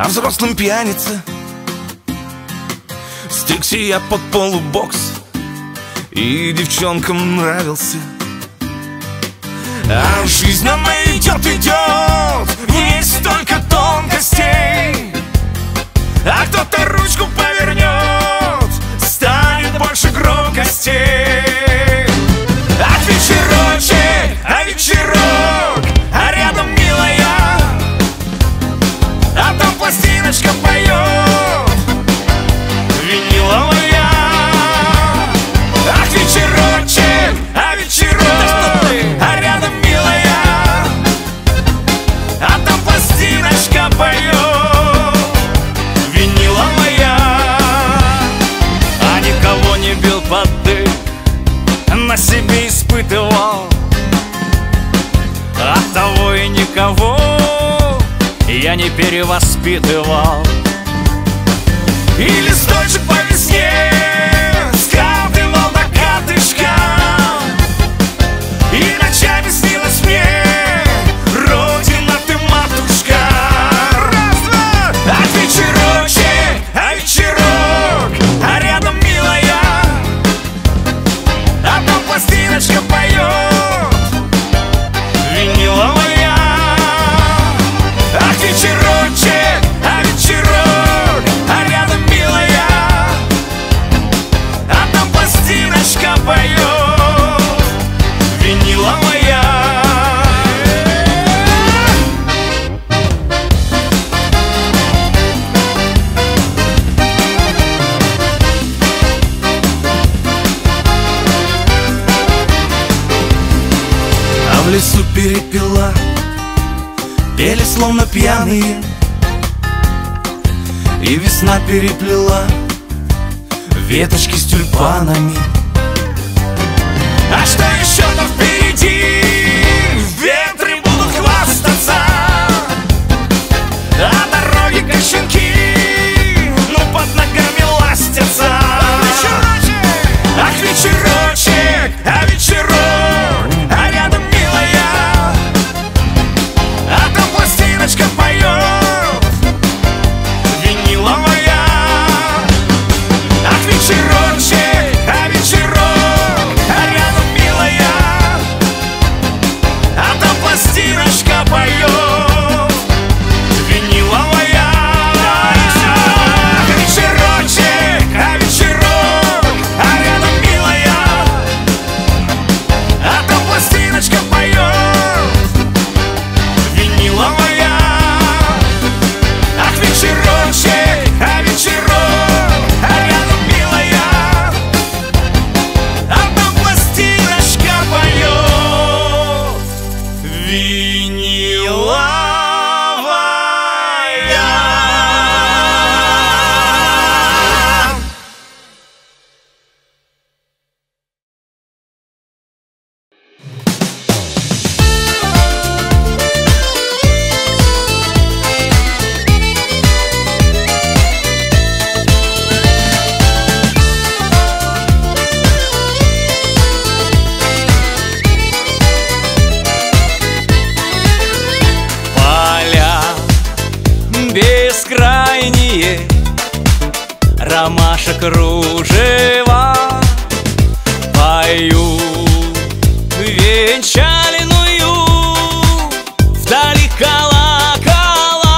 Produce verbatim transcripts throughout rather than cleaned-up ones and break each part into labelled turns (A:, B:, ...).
A: а взрослым пьяница. Стекся я под полубокс, и девчонкам нравился. А жизнь она идет, идет, в ней столько тонкостей. А кто-то ручку повернет, станет больше громкостей. А вечерочек, а вечерок, а рядом милая, а там пластиночка поет, виниловая. Ах, вечерочек, а вечерок, а рядом милая, а там пластиночка поет, виниловая. А никого не бил под дых, на себе испытывал, оттого и никого я не перевоспитывал. И листочек по весне скатывал до катышка, и ночами снилась мне родина ты, матушка. Раз, два, а вечерочек, а вечерок, а рядом милая, а там пластиночка поет, виниловая. Ах, вечерочек, а вечерок, а рядом милая, а там пластиночка поет, виниловая. А в лесу перепела пели словно пьяные, и весна переплела веточки с тюльпанами. А что еще-то впереди? Ветры будут хвастаться, а дороги как щенки, ну под ногами ластятся. Ах, вечерочек, а вечерок, а рядом милая, а там пластиночка поет, виниловая. Ах, вечерочек, а вечерок, а рядом милая, а там пластиночка поет, виниловая. Ах, вечерочек, а вечерок, а рядом милая, а там пластиночка поет, виниловая. Ах, вечерочек, а вечерок, а рядом милая, а там пластиночка поет, виниловая. Поля бескрайние, ромашек кружева поют венчальную, вдали колокола.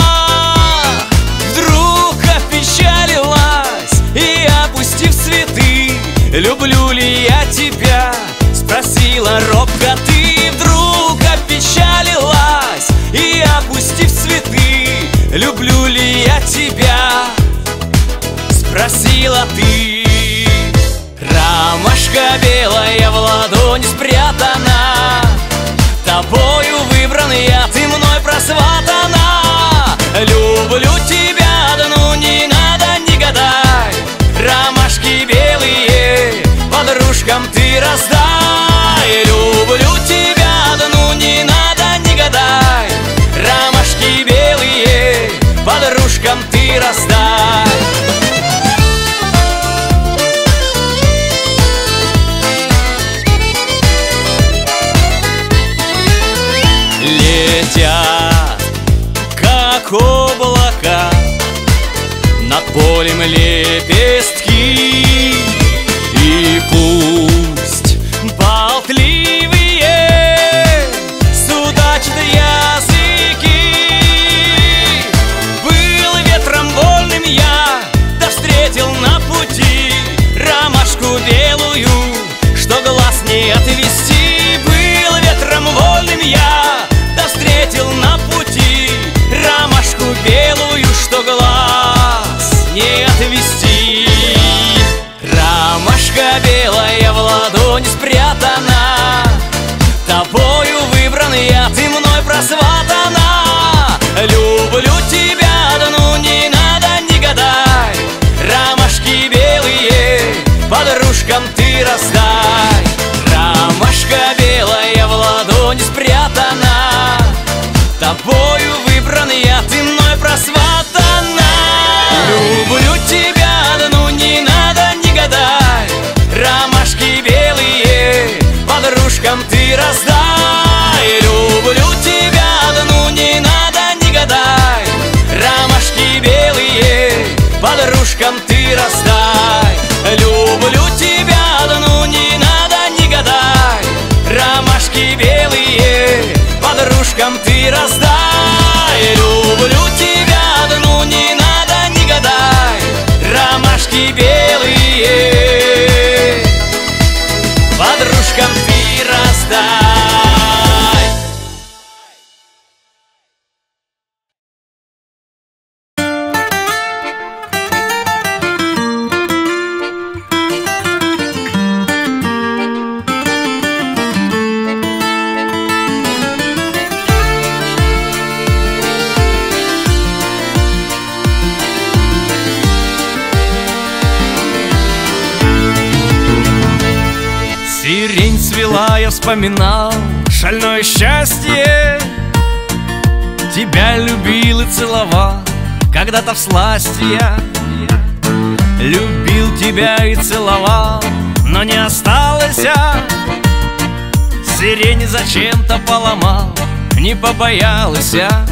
A: Вдруг опечалилась и, опустив цветы, люблю ли я тебя, спросила робко ты. Вдруг опечалилась и, опустив цветы, люблю ли я тебя, спросила ты. Ромашка белая в ладони спрятана, тобою выбран я, ты мной просватана. Люблю тебя, да ну не надо, не гадай, ромашки белые подружкам ты раздай. Люблю тебя, да ну не надо, не гадай, ромашки белые подружкам ты раздай.
B: позволим лепестки. И пусть болтливые судачат языки. Был ветром вольным я, да встретил на пути ромашку белую, что глаз не отвести. Был ветром вольным я, да встретил на пути ромашку белую, что глаз не отвести. Ромашка белая в ладони спрятана, тобою выбранная, ты мной просватана. Люблю тебя, да ну не надо, не гадай. Ромашки белые подружкам ты раздай. Ромашка белая в ладони спрятана, тобою выбранная, ты мной просватана. Люблю тебя, да ну не надо, не гадай. Ромашки белые подружкам ты раздай. Люблю тебя, да ну не надо, не гадай. Ромашки белые подружкам ты раздай. Люблю тебя, да ну не надо, не гадай. Ромашки белые подружкам ты раздай. Люблю тебя, да ну не надо, не гадай. Ромашки белые подружкам ты раздай. Сирень цвела, я вспоминал шальное счастье. Тебя любил и целовал когда-то всласти я. Любил тебя и целовал, но не осталось я. Сирень зачем-то поломал, не побоялась я.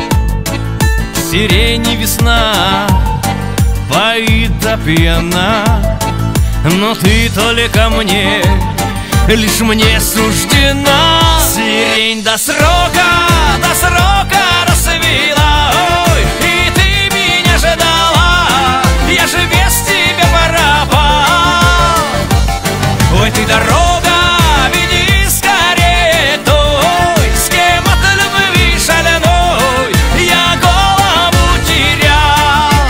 B: Сирени весна, поит да пьяна, но ты только мне, лишь мне суждена. Сирень до срока, до срока расцвела, ой, и ты меня ждала, я же без тебя пропал. Ой, ты дорога, веди скорее той, с кем от любви шальной я голову терял.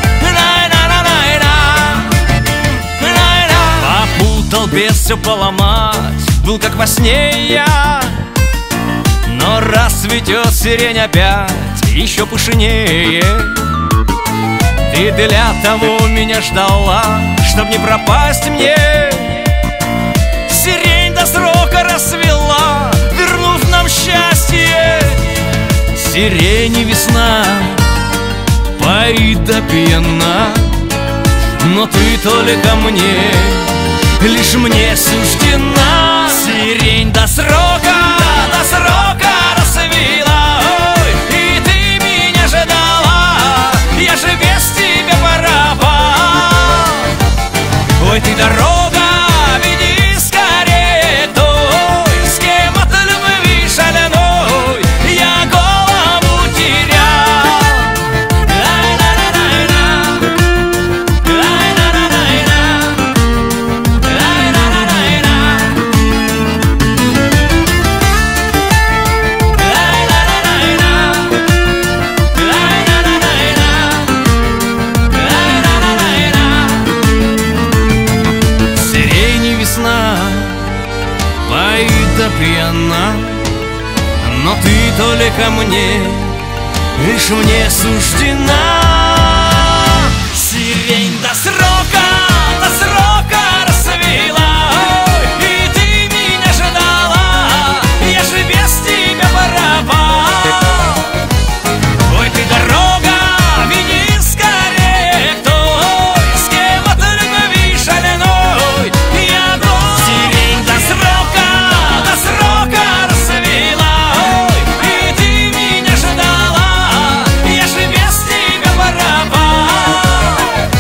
B: Попутал, без все поломать, был как во сне я. Но расцветет сирень опять еще пышнее. Ты для того меня ждала, чтоб не пропасть мне. Сирень до срока расцвела, вернув нам счастье. Сирень и весна, поит да пьяна, но ты только мне, лишь мне суждена. Сирень до срока, до срока расцвела, ой, и ты меня ждала, я же без тебя пропал. Ой, ты дорога, веди скорее той, с кем от любви шальной я голову терял. Пьяна, но ты только мне, лишь мне суждена. Сирень до срока, до срока расцвела, ой, и ты меня ждала, я же без тебя пропал. Ой, ты дорога, веди скорее той, с кем от любви шальной я гол. Сирень до срока, до срока расцвела, ой, и ты меня ждала, я же без тебя пропал.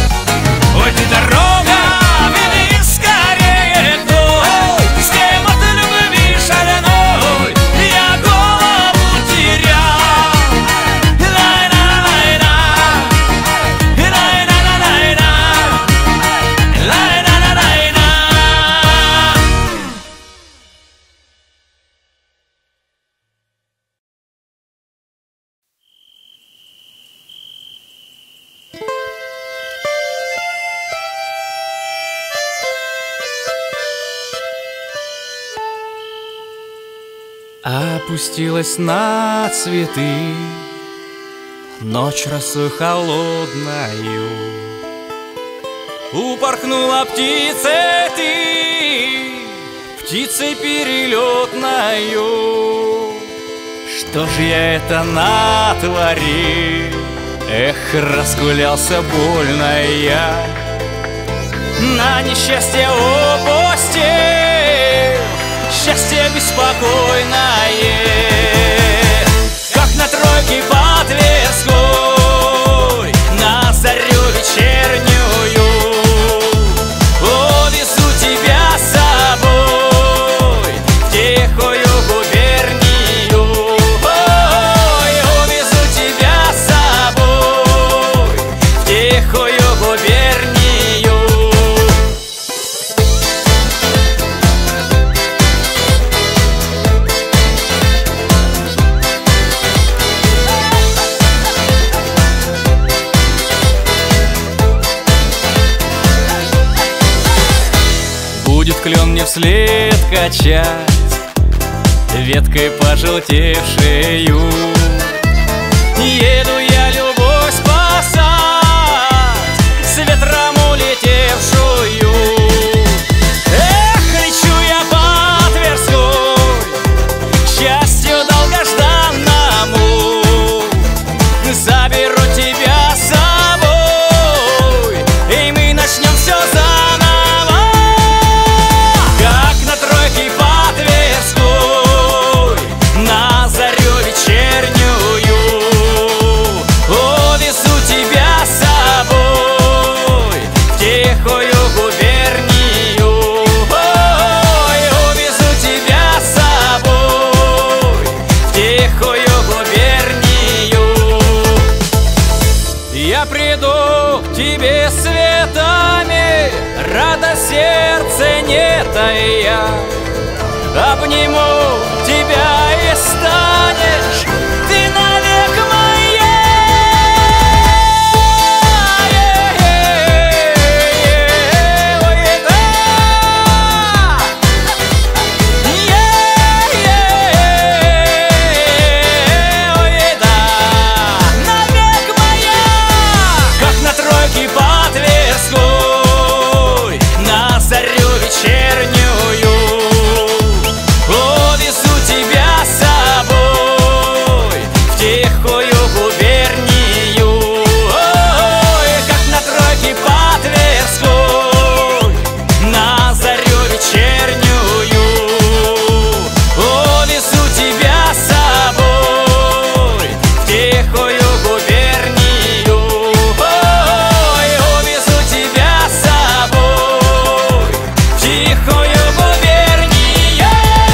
B: опустилась на цветы ночь росой холодною. Упорхнула птица ты, птицей перелетною. Что ж я это натворил? Эх, разгулялся больно я, на несчастье опустил счастье беспокойное. Как на тройке под Тверской, на зарю вечернюю, увезу тебя с собой в тихую губернию. Ой, увезу тебя с собой в тихую губернию. Будет клен мне вслед качать веткой пожелтевшею. Еду я любовь спасать, с ветром улетевшую. Эх, лечу я по Тверской, счастью долгожданному. Заберу тебя с собой, и мы начнем все заново. Я приду к тебе светами, рада сердце нетая. Обниму тебя и станешь ты навек моя. Ой, да. Ой, да. Навек моя. Как на тройке под Тверской, на зарю вечернюю, увезу тебя с собой в тихую губернию. Ой, как на тройке под Тверской, на зарю вечернюю, увезу тебя с собой в тихую губернию. Ой, увезу тебя с собой в тихую губернию.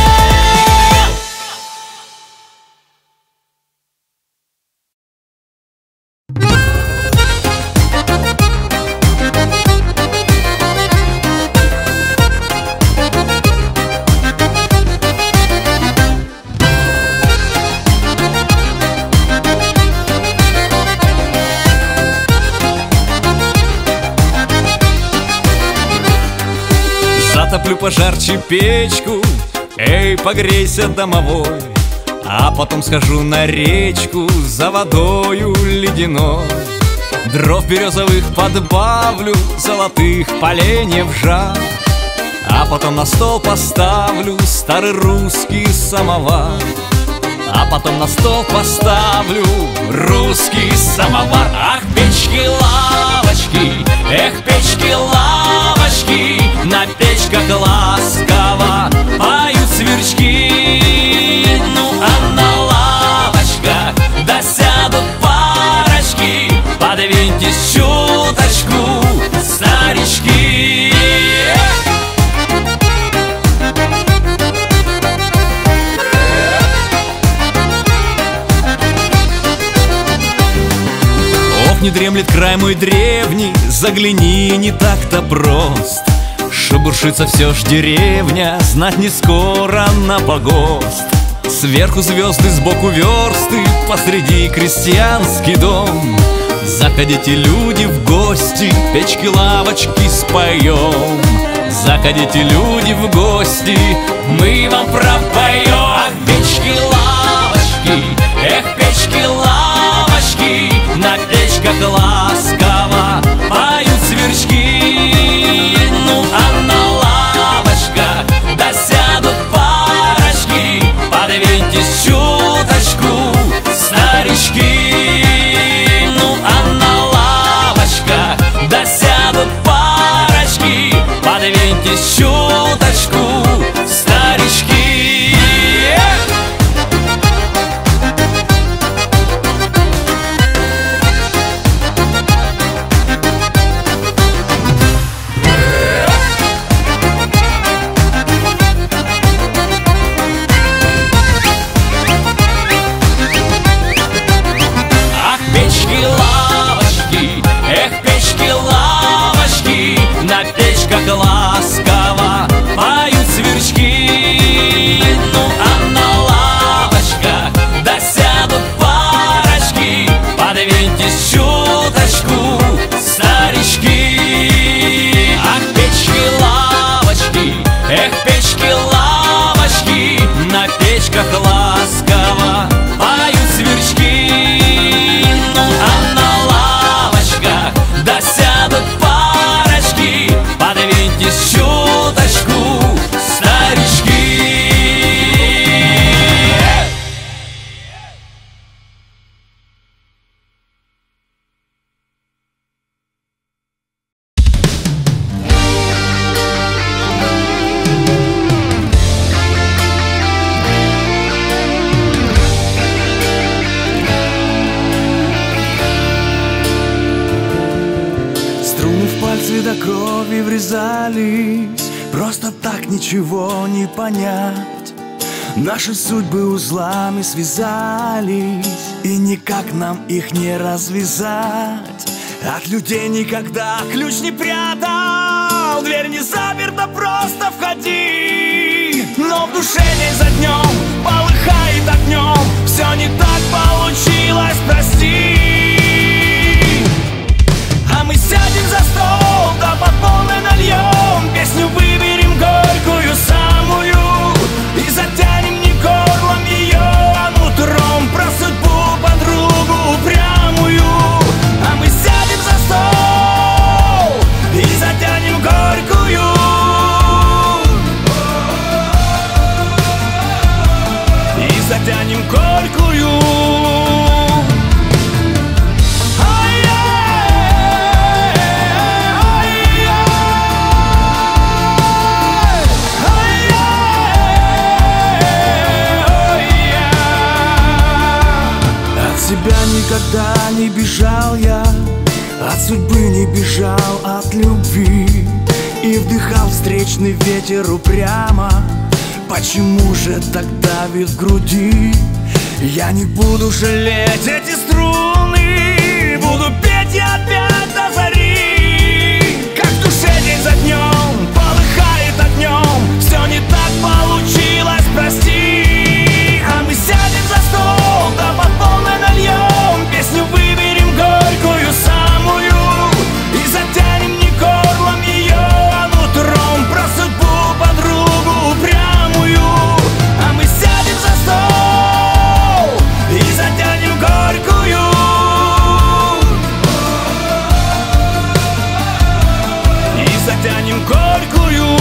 B: Затоплю пожарче печку, эй, погрейся, домовой. А потом схожу на речку за водою ледяной. Дров березовых подбавлю, золотых поленьев жар. А потом на стол поставлю старый русский самовар. А потом на стол поставлю русский самовар. Ах, печки-лавочки, эх, печки-лавочки, на печках ласково поют сверчки. Ну а на лавочках да сядут парочки, подвиньтесь чуточку, старички. Не дремлет край мой древний, загляни, не так-то прост. Шебуршится все ж деревня, знать не скоро на погост. Сверху звезды, сбоку версты, посреди крестьянский дом. Заходите, люди, в гости, печки-лавочки споем. Заходите, люди, в гости, мы вам пропоем. Ах, печки лавочки, лавочки, на печках ласково поют сверчки. Ну а на лавочках да сядут парочки, подвиньтесь чуточку, старички.
A: До крови врезались, просто так ничего не понять. Наши судьбы узлами связались, и никак нам их не развязать. От людей никогда ключ не прятал, дверь не заперта, просто входи. Но в душе день за днем полыхает огнем, все не так получилось, прости. А мы сядем за стол, да по полной нальем, песню выберем горькую самую и затянем не горлом ее, а нутром про судьбу подругу упрямую. А мы сядем за стол и затянем горькую, и затянем горькую. Тебя никогда не бежал я, от судьбы не бежал, от любви, и вдыхал встречный ветер упрямо. Почему же так давит в груди? Я не буду жалеть эти струны, буду петь я опять до зари. Как в душе день за днем полыхает огнем, все не так получилось, прости. А мы сядем за стол, да по полной нальем, песню выберем горькую самую и затянем не горлом ее, а нутром про судьбу подругу упрямую. А мы сядем за стол и затянем горькую, и затянем горькую.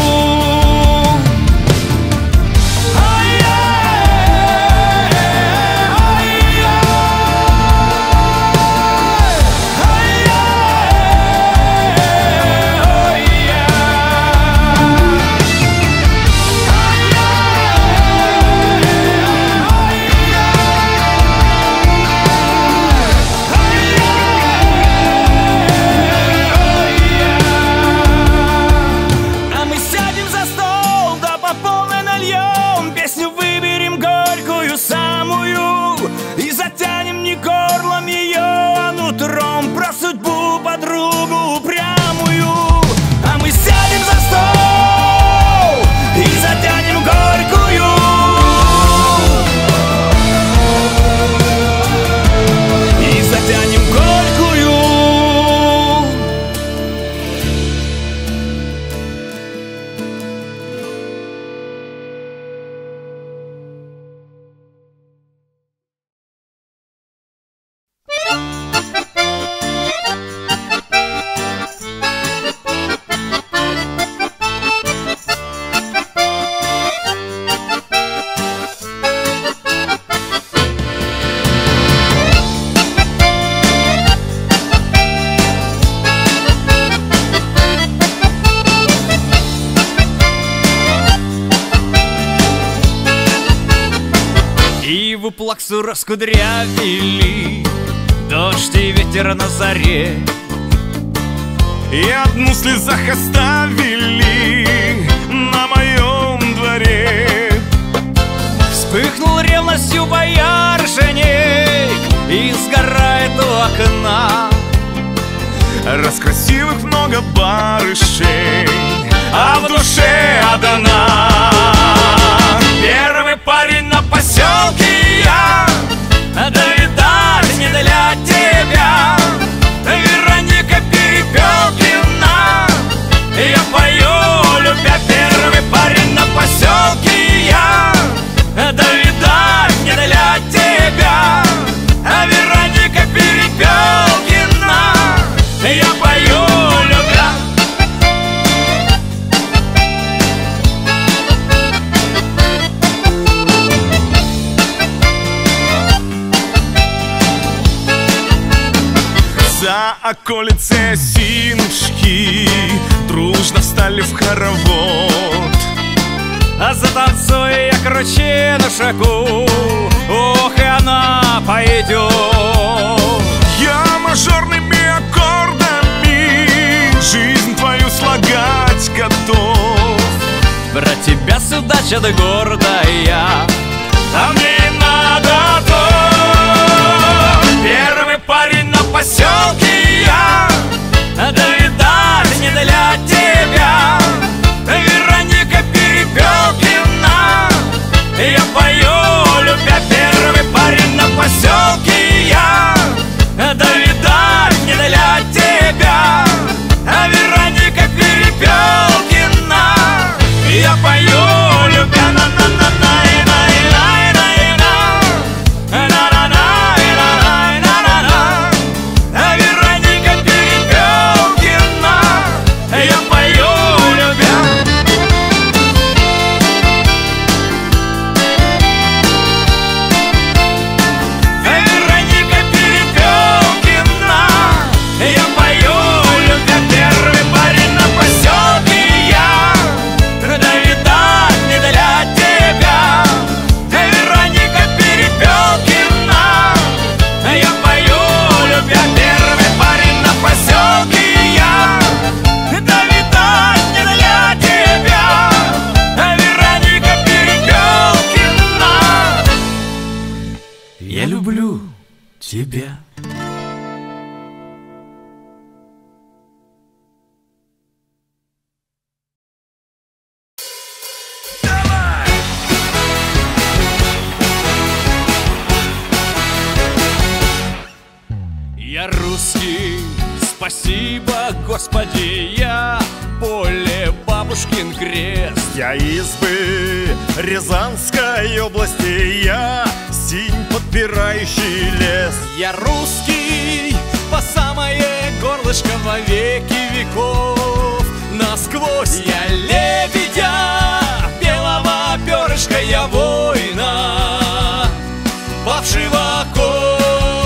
B: Плаксу раскудрявили дождь и ветер на заре,
A: и одну в слезах оставили на моем дворе.
B: Вспыхнул ревностью боярышник и сгорает у окна.
A: Раз красивых много барышей, а в душе одна.
B: Первый парень на поселке я, да видать не для тебя. Вероника Перепелкина, я пою, любя. Первый парень на поселке
C: На околице Синшки дружно встали в хоровод.
B: А затанцуя я круче на шагу, ох, и она пойдет.
C: Я мажорными аккордами жизнь твою слагать готов.
B: Брать тебя сюда, чадо гордая, а мне и надо то. Первый парень на поселке я, да видать не для тебя. Вероника Перепелкина, я пою, любя. Первый парень на поселке я, да видать не для тебя. Вероника Перепелкина, я пою, любя. На-на-на-на.
A: Я люблю тебя.
B: Я русский, спасибо, Господи, я поле бабушкин крест.
C: Я избы Рязанской области, я синь подпирающий лес.
B: Я русский, по самое горлышко во веки веков. Насквозь я лебедя, белого перышка я воина, павшего кость.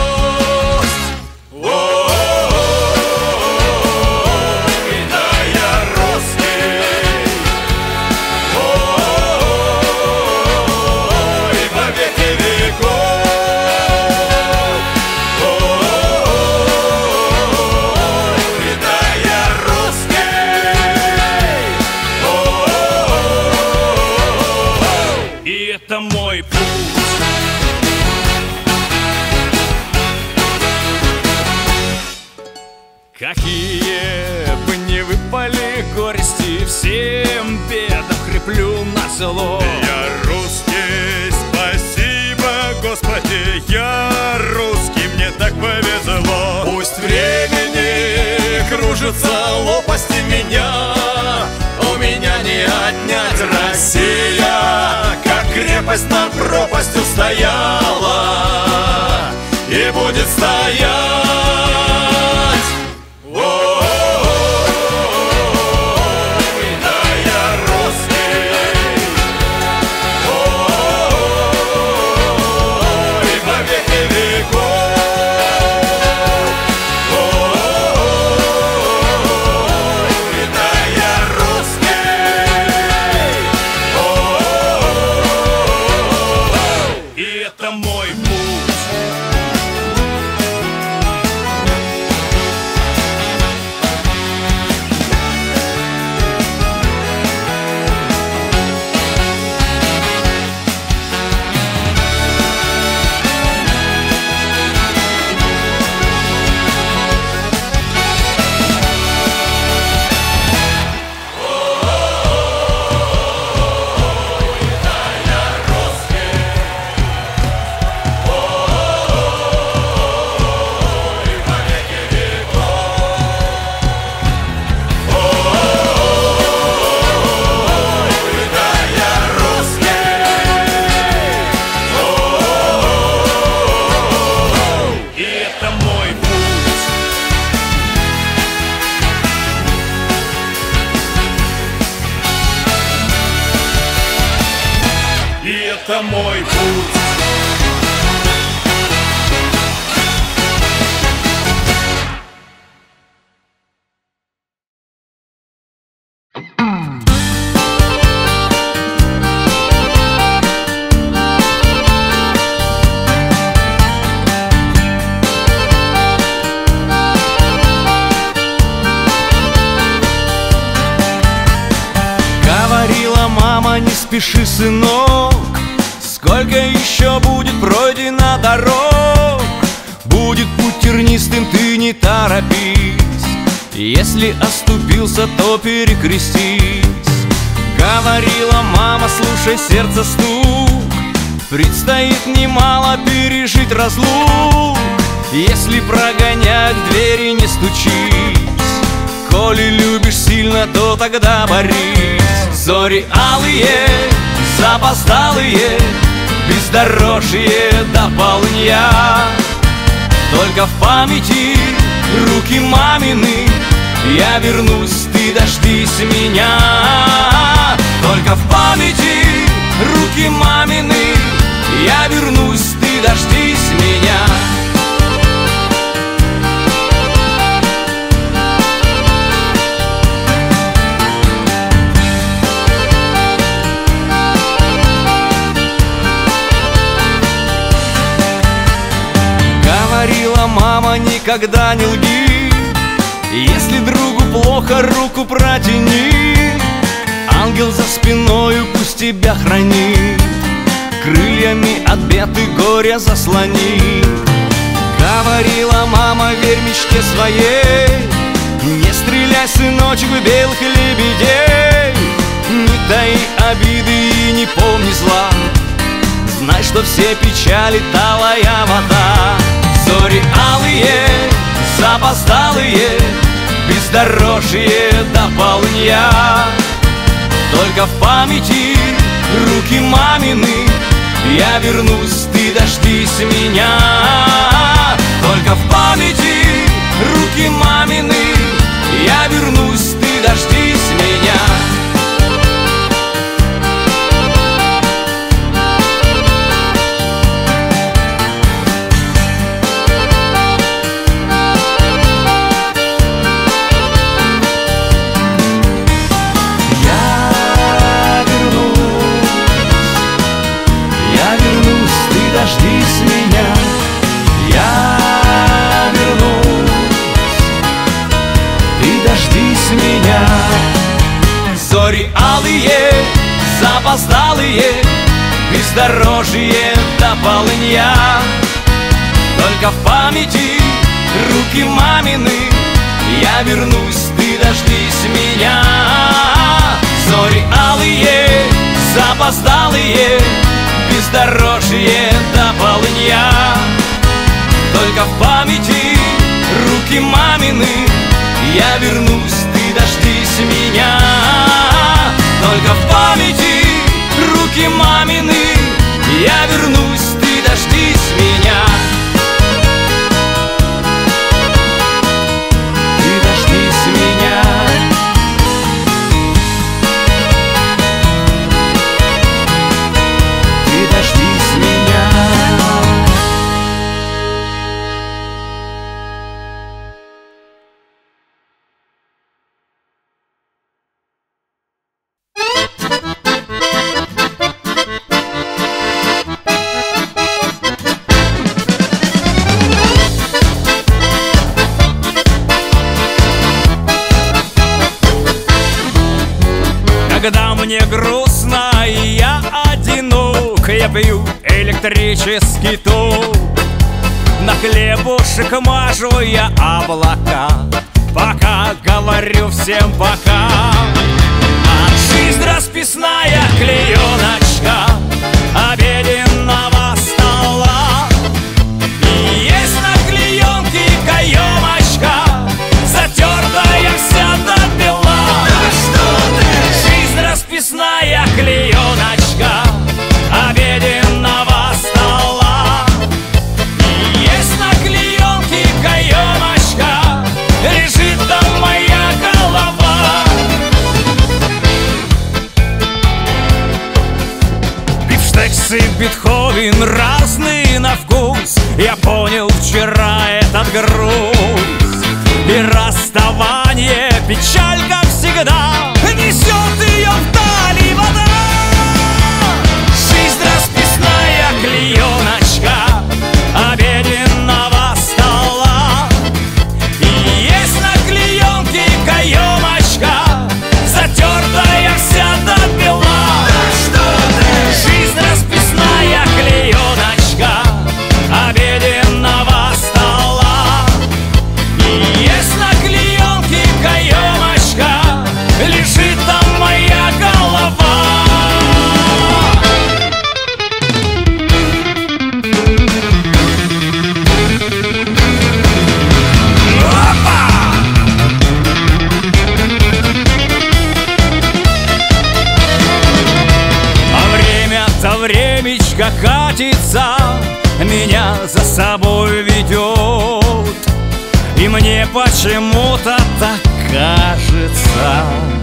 B: Это мой путь. Какие бы ни выпали горести, всем бедам хриплю назло.
C: Я русский, спасибо, Господи, я русский, мне так повезло.
B: Пусть времени кружится лопасти меня, у меня не отнять. Россия, как крепость над пропастью стояла и будет стоять. Это мой путь.
A: спеши, сынок, сколько еще будет пройдено дорог. Будет путь тернистым, ты не торопись, если оступился, то перекрестись. Говорила мама, слушай сердце стук, предстоит немало пережить разлук. Если прогоняют двери, не стучись, коли любишь сильно, то тогда борись. Зори алые, запоздалые, бездорожье до полдня. Только в памяти руки мамины, я вернусь, ты дождись меня. Только в памяти руки мамины, я вернусь, ты дождись меня. Говорила мама, никогда не лги, если другу плохо, руку протяни. Ангел за спиною пусть тебя хранит, крыльями от бед и горя заслони. Говорила мама, верь мечте своей, не стреляй, сыночек, в белых лебедей. Не таи обиды и не помни зла, знай, что все печали талая вода. Зори алые, запоздалые, бездорожье до полдня. Только в памяти руки мамины, я вернусь, ты дождись меня. Только в памяти руки мамины, я вернусь, ты дождись меня. Дождись меня, я вернусь, ты дождись меня. Зори алые, запоздалые, бездорожье до полдня. Только в памяти руки мамины, я вернусь, ты дождись меня. Зори алые, запоздалые, бездорожье до полдня. Только в памяти руки мамины, я вернусь, ты дождись меня. Только в памяти руки мамины, я вернусь, ты дождись меня. Ты дождись меня.
B: Когда мне грустно и я одинок, я пью электрический ток. На хлебушек мажу я облака, пока говорю всем пока. А жизнь расписная клееночка обеденного стола. И есть на клеенке каемочка, затертая вся до бела. Расписная клееночка обеденного стола. И есть на клеенке каемочка, лежит там моя голова. Бифштексы, Бетховен, разные на вкус. Я понял вчера этот груз. И расставание, печаль, как всегда, несет ее вдали вода. Жизнь расписная клееночка обеденного стола. И есть на клеенке каемочка, затертая вся до бела. Да что Речка катится, меня за собой ведет, и мне почему-то так кажется,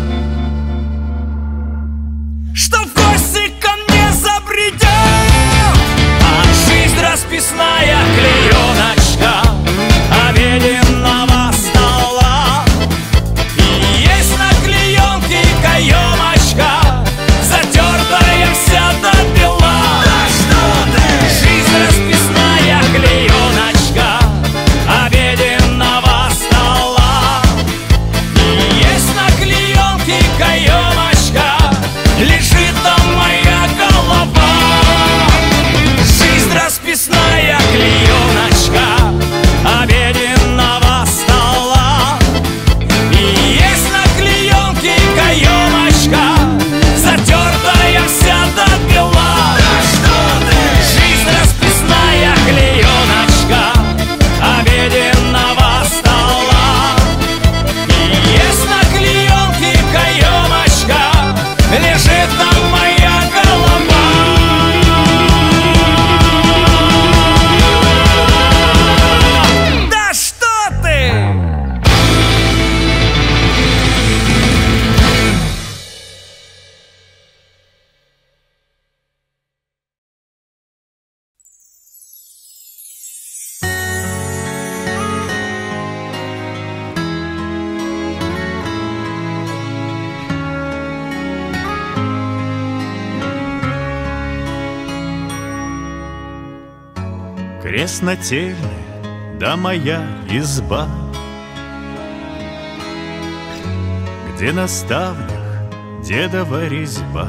B: что в гости ко мне забредет, а жизнь расписная клееночка обеденного стола. И есть на клеенке каемочка, затертая вся до бела. Да что ты? Жизнь расписная клееночка обеденного стола. И есть на клеенке каемочка, лежит там моя голова. Жизнь расписная клееночка обеденного стола. И есть на клеенке каемочка, затертая вся до бела. Да что ты? Жизнь расписная клееночка обеденного стола. И есть на клеенке каемочка, лежит там моя голова. Да что ты?
C: Краснотельная, да моя изба, где на ставнях дедова резьба.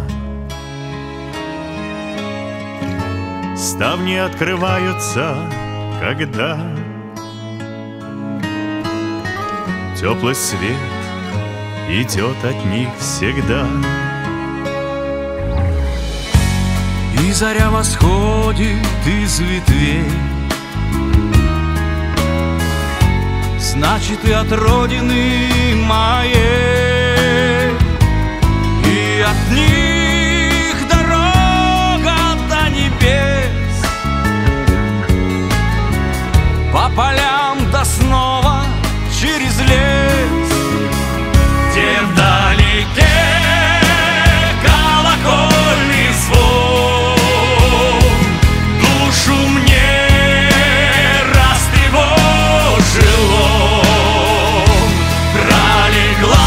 C: Ставни открываются, когда теплый свет идет от них всегда.
A: И заря восходит из ветвей, значит, и от родины моей, и от них дорога до небес, по полям да снова через лес, где вдалеке колокольный звон душу мне растревожил он. Пролегла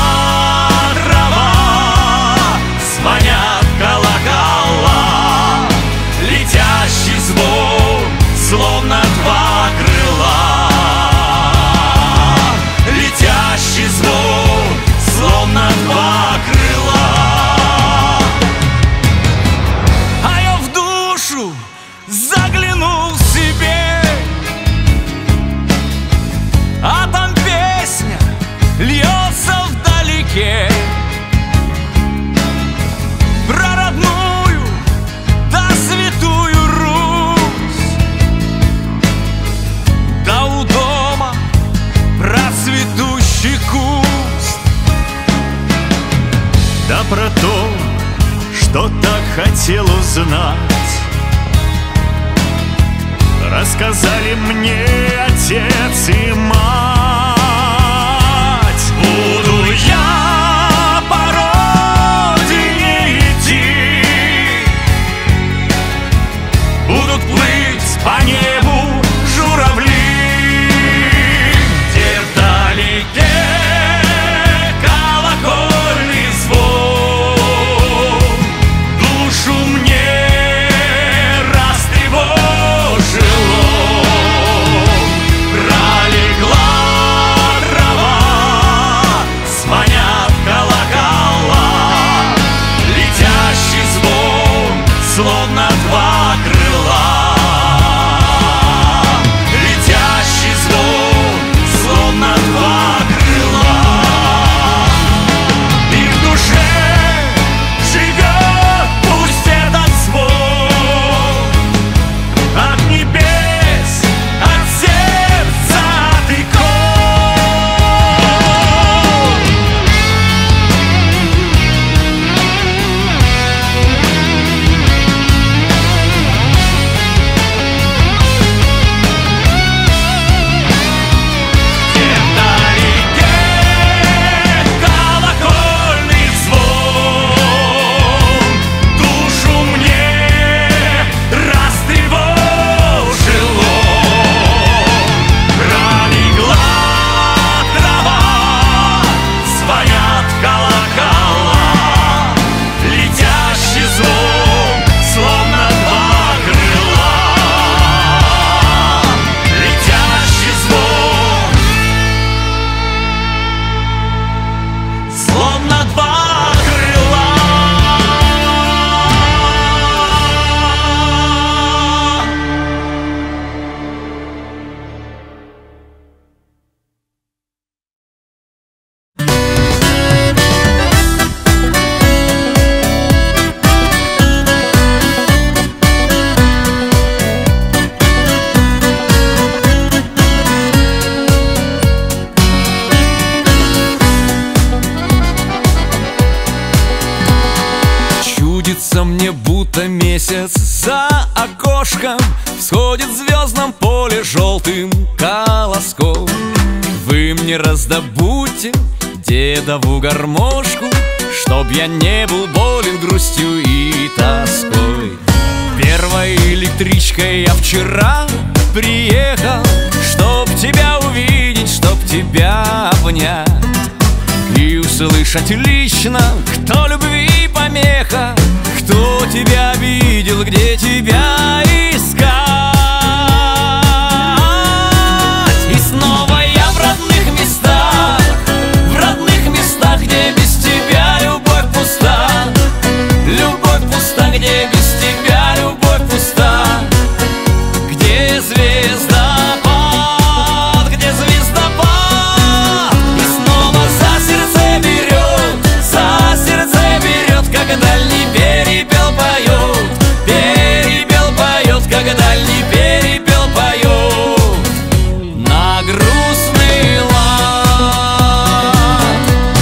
A: трава, звонят колокола, летящий звон, словно два крыла. Летящий звон, словно два крыла. А я в душу заглянул себе, а там песня льется вдалеке про родную да святую Русь, да у дома про цветущий куст,
C: Да про то, что так хотел узнать, рассказали мне отец и мать. Буду я по родине идти, будут плыть по небу журавли, где вдалеке колокольный звон душу мне растревожил он. Пролегла трава, звонят колокола, летящий звон, словно два крыла. Летящий звон, словно два крыла. И в душе живет пусть этот звон от небес, от сердца, от икон.
B: Месяц за окошком всходит в звездном поле желтым колоском. Вы мне раздобудьте дедову гармошку, чтоб я не был болен грустью и тоской. Первой электричкой я вчера приехал, чтоб тебя увидеть, чтоб тебя обнять и услышать лично, кто любви помеха, кто тебя видел, где тебя искать. И снова я в родных местах, в родных местах, где без тебя любовь пуста. Любовь пуста, где без тебя любовь пуста. Где звездопад, где звездопад. И снова за сердце берет, за сердце берет, как дальний перепел поет, перепел поет, как дальний перепел поет на грустный лад.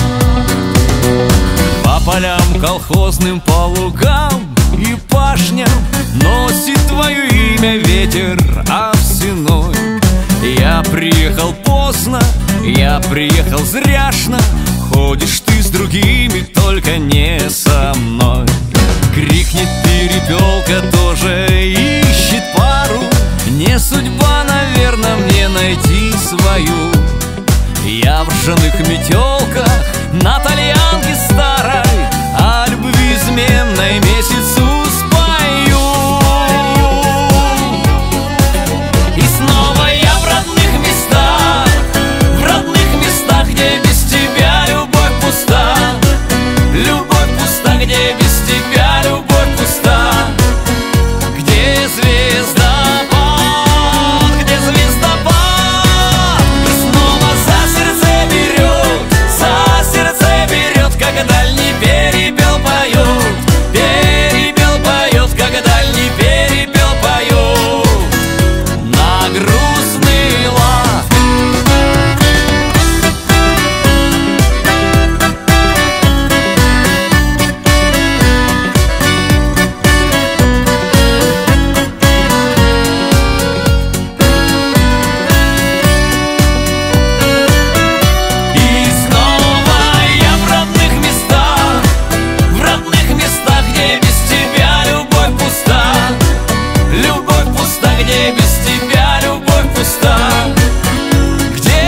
B: По полям колхозным, по лугам и пашням носит твое имя ветер овсяной. Я приехал поздно, я приехал зряшно, ходишь ты с другими, только не со мной. Крикнет перепелка, тоже ищет пару. Не судьба, наверное, мне найти свою. Я в ржаных метелках на тальянке старой о любви изменной месяцу спою. И снова я в родных местах, в родных местах, где без тебя любовь пуста. Любовь пуста, где без тебя любовь пуста. Где звездопад, где звездопад. И снова за сердце берет, за сердце берет, как дальний перепел поет, перепел поет, как дальний перепел поет на грустный лад. И снова я в родных местах, в родных местах, где без тебя любовь пуста. Любовь пуста, где без тебя любовь пуста. Где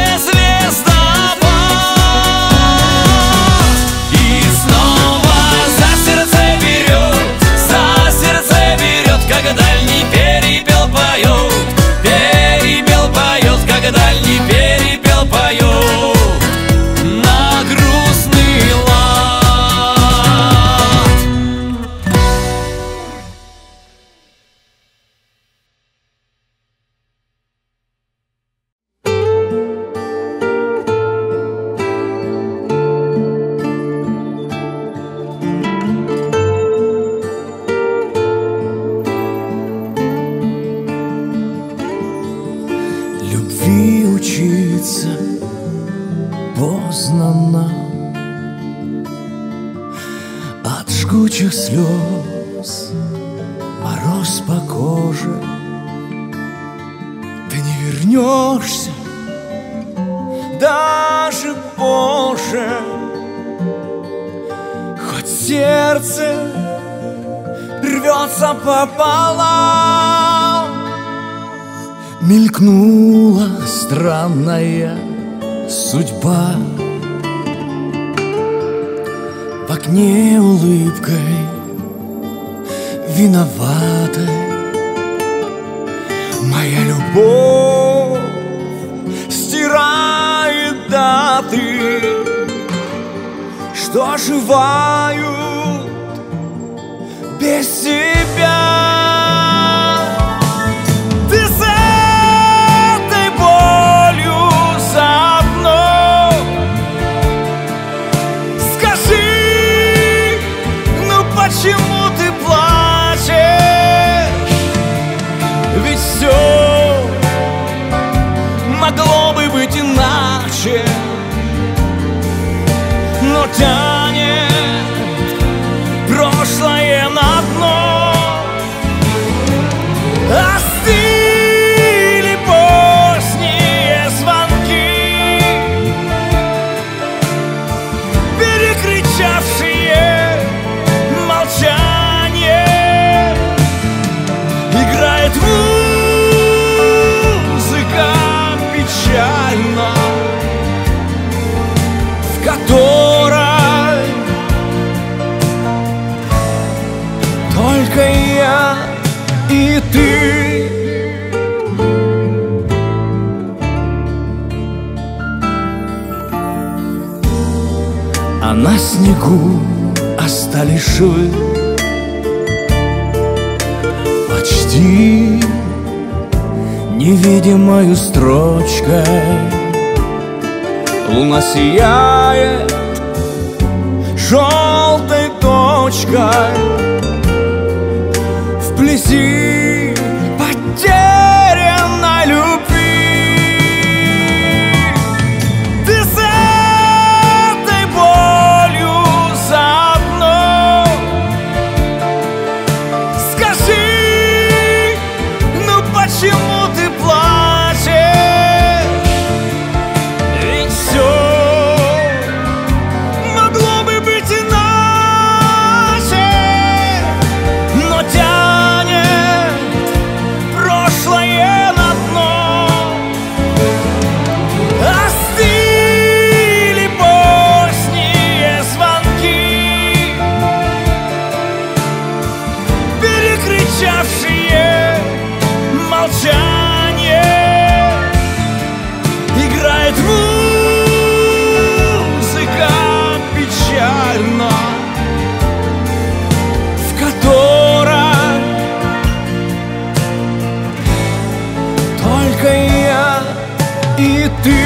B: звездопад. И снова за сердце берет, за сердце берет, как дальний перепел поет, перепел поет, как дальний перепел поет на грустный лад.
A: Любви учиться поздно нам. От жгучих слез мороз по коже. Ты не вернешься даже позже. Хоть сердце рвется пополам. Мелькнула странная судьба. В окне улыбкой виноватой моя любовь стирает даты, что оживают без тебя. Ты с этой болью заодно. Скажи, ну почему ты плачешь? Ведь все могло бы быть иначе. Но тянет прошлое на дно. и ты. А на снегу остались швы, почти невидимою строчкой. Луна сияет желтой точкой вблизи потерянной любви. Ты с этой болью заодно. Скажи, ну почему ты плачешь? Ведь все могло бы быть иначе, но тянет прошлое на дно. Остыли поздние звонки, перекричавшие молчание. Играет музыка печально, в которой только я и ты.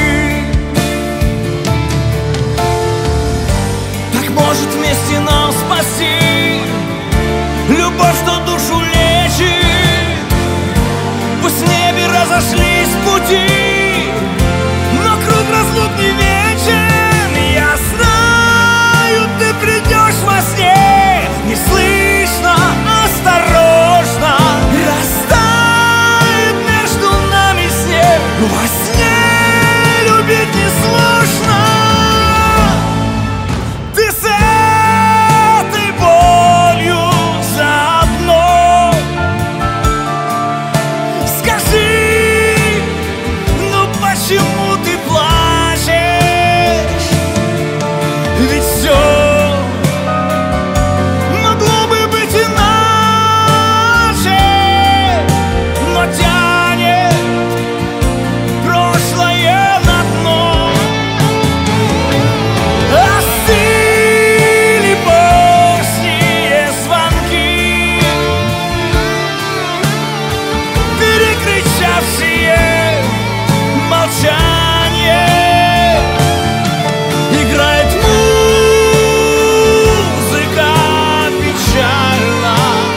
A: Так может вместе нам спасти любовь, что душу лечит. Пусть в небе разошлись пути, но круг разлук не вечен. Я знаю, ты придешь во сне, неслышно, осторожно. Растает между нами снег, во сне любить несложно. Ты с этой болью заодно. Скажи, ну почему ты плачешь? Ведь все могло бы быть иначе, но тянет прошлое на дно. Остыли поздние звонки, перекричавшие молчание. Играет музыка печально,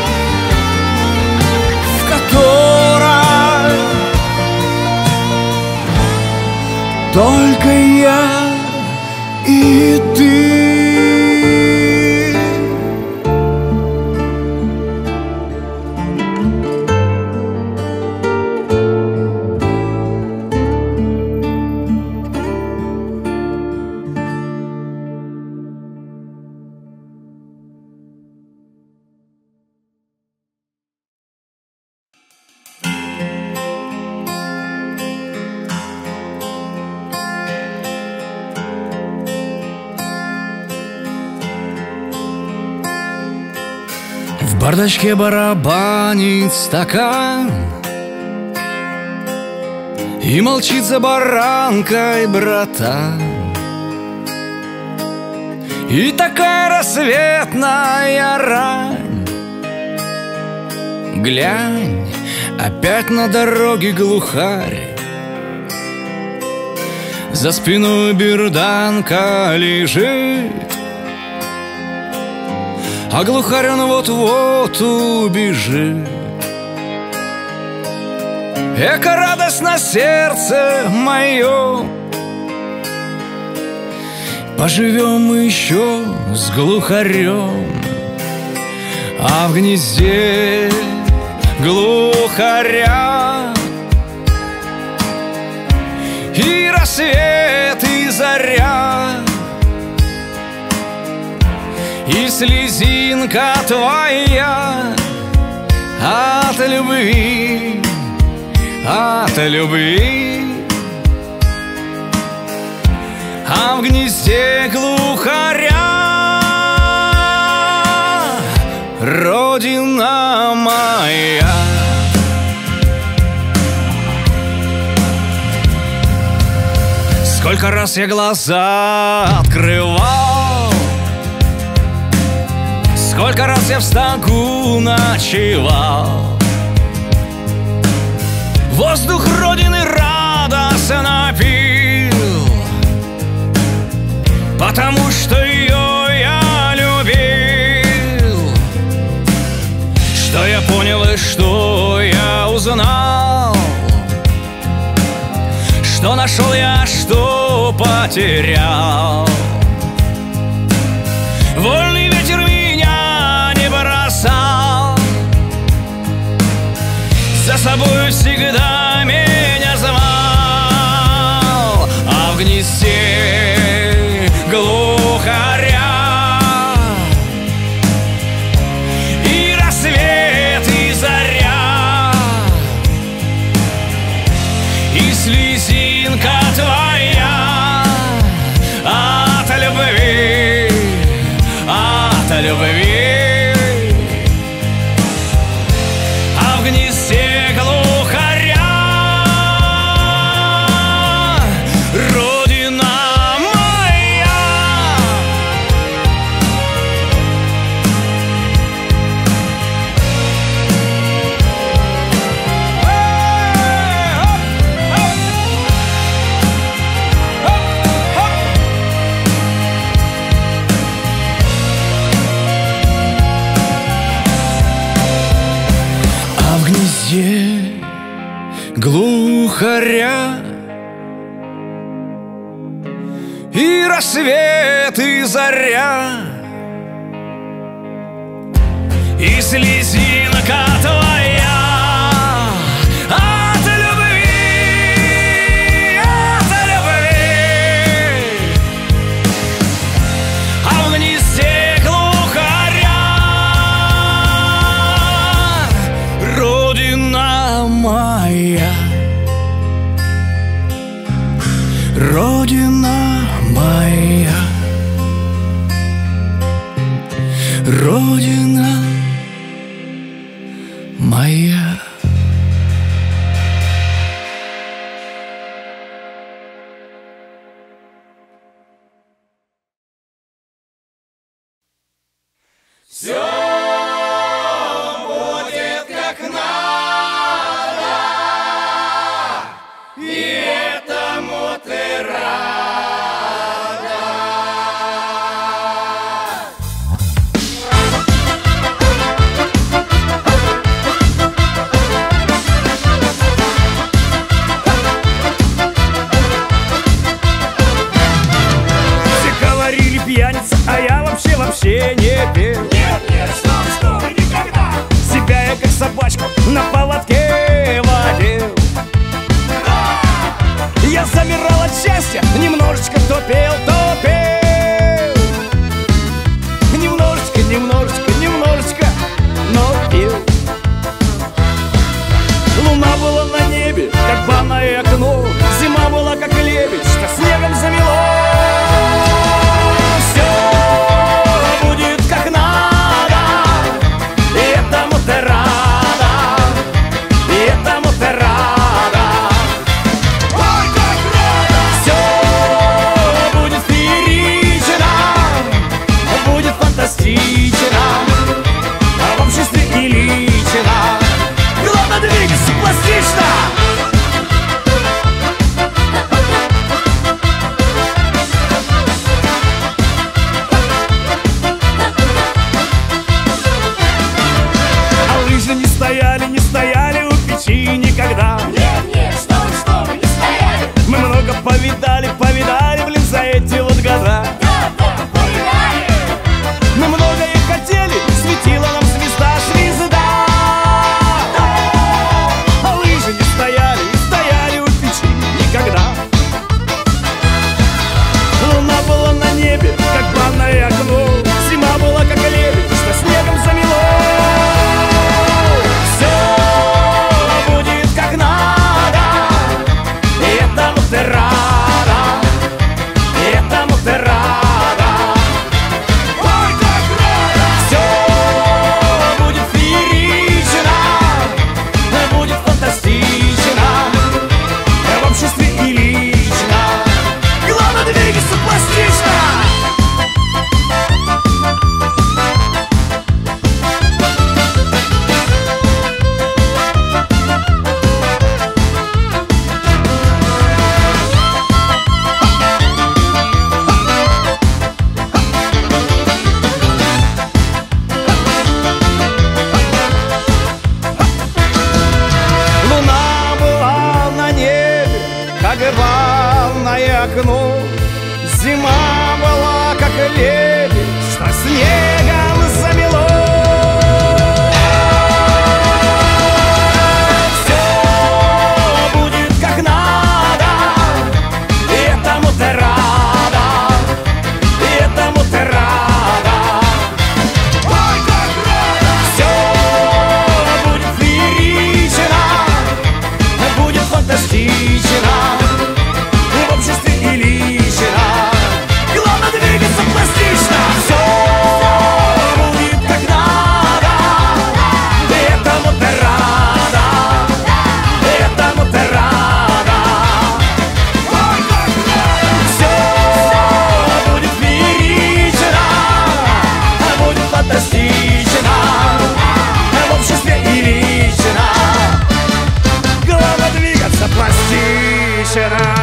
A: в которой только я и ты. В бардачке барабанит стакан и молчит за баранкой братан. И такая рассветная рань. Глянь, опять на дороге глухарь. За спиной берданка лежит, а глухарь он вот-вот убежит. Эка радость на сердце моем, поживем мы еще с глухарем. А в гнезде глухаря и рассвет, и заря, и слезинка твоя от любви, от любви. А в гнезде глухаря родина моя.
B: Сколько раз я глаза открывал, сколько раз я в стогу ночевал. Воздух Родины радостно пил, потому что ее я любил. Что я понял и что я узнал, что нашел я, что потерял. Вольный ветер меня не бросал, за собой всегда меня звал. А в гнезде глухаря и рассвет, и заря, и слезинка твоя от любви, от любви. А в гнезде глухаря Родина моя. А в гнезде глухаря и рассвет, и заря, и слезинка твоя от любви, от любви. А в гнезде глухаря Родина моя. Родина моя, Родина моя. Все будет как надо, и этому ты рада.
D: открывая окно. Зима была как лебедь, что снегом замело. Все будет как надо, и этому ты рада, и этому ты рада. Ой, как рада! Все будет феерично, будет фантастично, в обществе и лично. Главное двигаться пластично. Все будет как надо, и этому ты рада, и этому ты рада. Ой, как рада! Все будет феерично, будет фантастично, в обществе и лично. Главное двигаться пластично.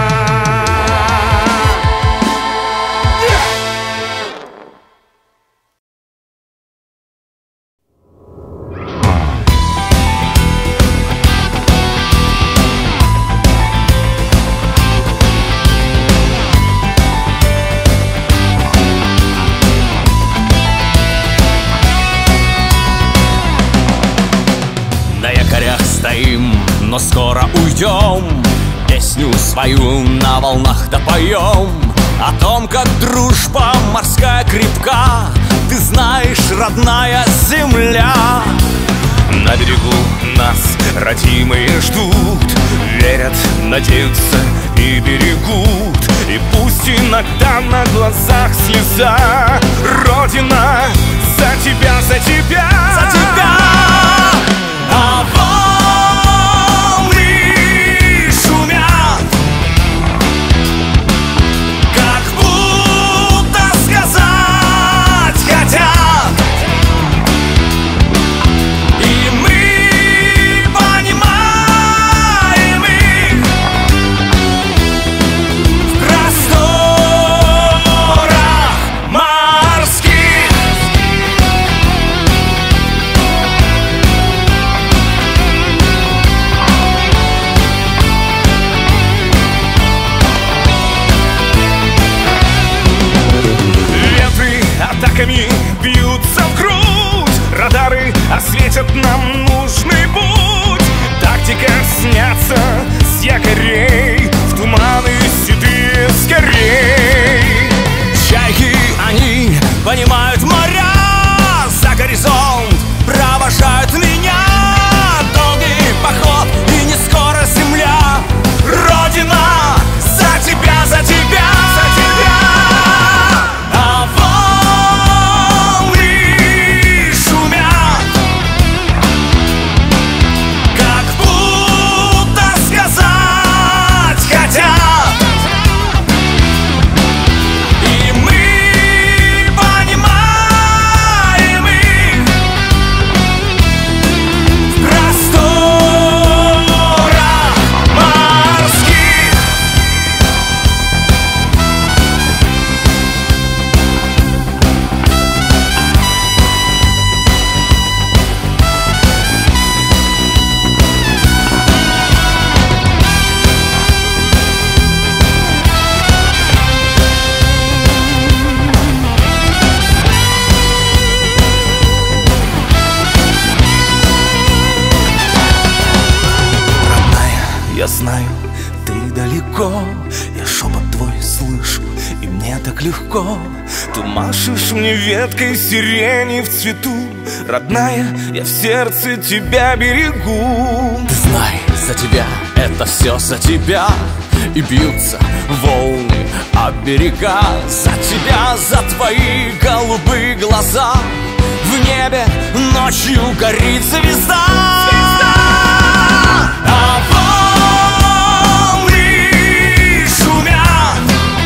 B: На якорях стоим, но скоро уйдем. Песню свою на волнах допоем. О том, как дружба морская крепка. Ты знаешь, родная земля. На берегу нас родимые ждут, верят, надеются и берегут. И пусть иногда на глазах слеза, Родина, за тебя, за тебя, за тебя. А волны шумят, как будто сказать хотят. И мы понимаем их в просторах морских. Атаками бьются в грудь, радары осветят нам нужный путь. Тактика сняться с якорей, в туманы седые скорей. Чайки, они понимают моря, за горизонт провожают меня. Долгий поход и не скоро земля. Родина, за тебя, за тебя, за тебя. А волны шумят, как будто сказать хотят. И мы понимаем их в просторах морских. Родная, я знаю, ты далеко, я шепот твой слышу, и мне так легко. Ты машешь мне веткой сирени в цвету. Родная, я в сердце тебя берегу. Ты знай, за тебя, это все за тебя. И бьются волны об берега. За тебя, за твои голубые глаза. В небе ночью горит звезда. Звезда! А волны шумят,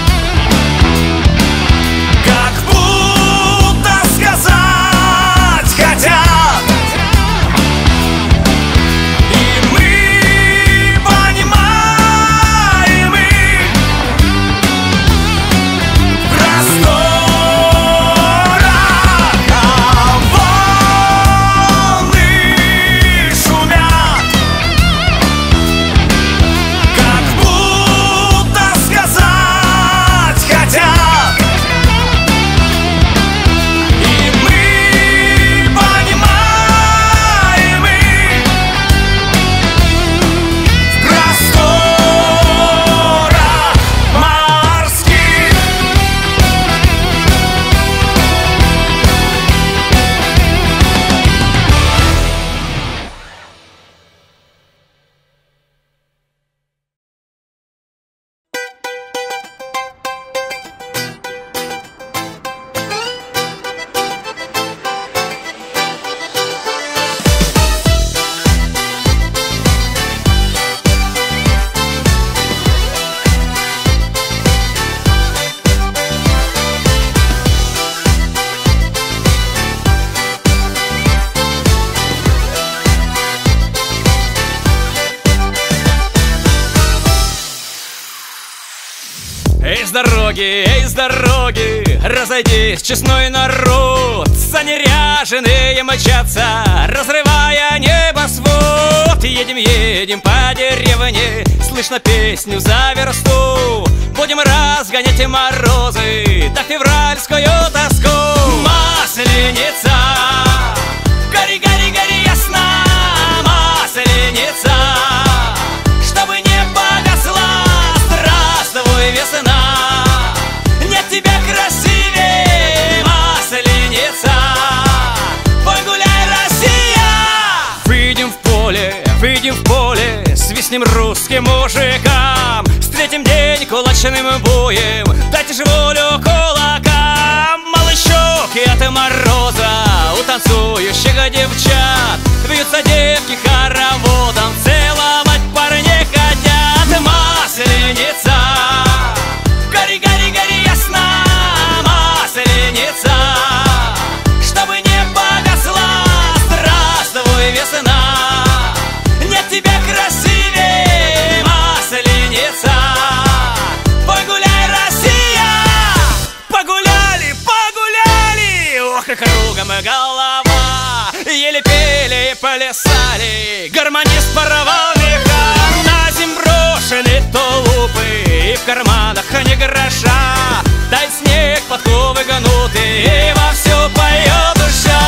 B: как будто сказать хотят. И мы понимаем их в просторах. А волны дороги, эй, с дороги, разойдись, честной народ. Занеряженные мчатся, разрывая небосвод. Едем, едем по деревне, слышно песню за версту. Будем разгонять морозы, да февральскую тоску. Масленица, гори, гори, гори ясна. Масленица, чтобы не погасла. Здравствуй, весна, нет тебя красивее. Масленица, пой гуляй, Россия. Выйдем в поле, выйдем в поле, свистнем русским мужикам. Встретим день кулачным боем, дайте же волю кулакам. Малышок от мороза, у танцующих девчат, бьются девки хороводом, целовать парней хотят. Масленица, гори, гори, гори ясна. Масленица, чтобы не погасла. Здравствуй, весна, нет тебя красивее. Масленица, пой гуляй, Россия. Погуляли, погуляли, ох и кругом голова. Еле пели и плясали, гармонист порвал меха. На земь брошены тулупы, и в карманах ни гроша. Дай снег, подковы гнуты, и вовсю поет душа.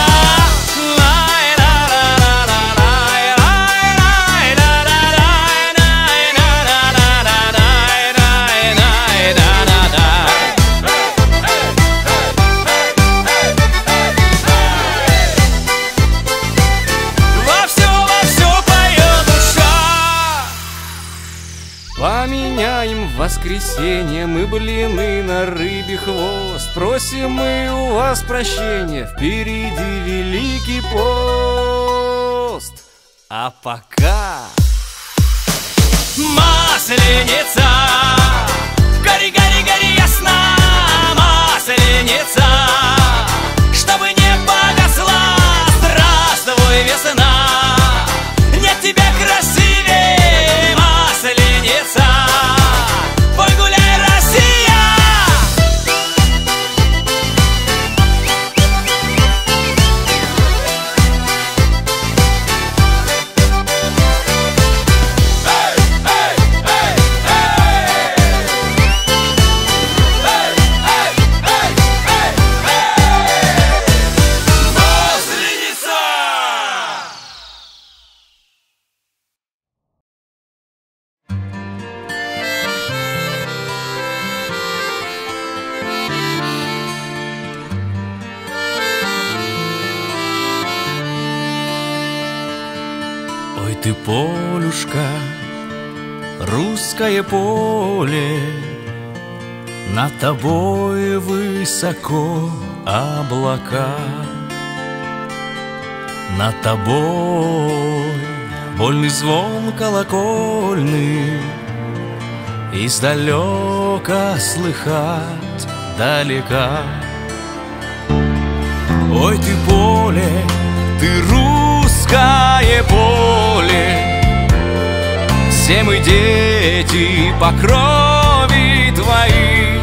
B: Поменяем в воскресенье мы блины на рыбий хвост. Просим мы у вас прощения, впереди Великий пост. А пока Масленица, гори, гори, гори ясна. Масленица, чтобы не погасла. Здравствуй, весна, нет тебя красивее. Масленица, пой гуляй, Россия.
A: Ты, полюшка, русское поле, над тобой высоко облака, над тобой вольный звон колокольный, издалека слыхать далека. Ой, ты поле, ты русское поле, все мы дети по крови твоей,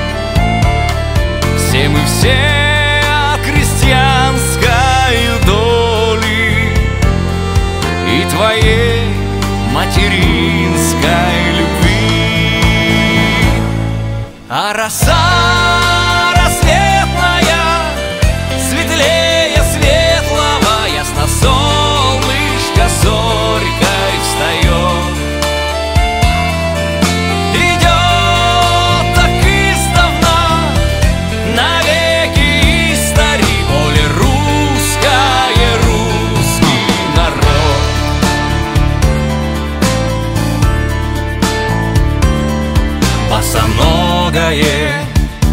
A: все мы все от крестьянской доли и твоей материнской любви. А роса рассветная светлее светлого, ясно солнышко зорькой встает. Идет так издавна, навеки истори, поле русское, русский народ. Босоногое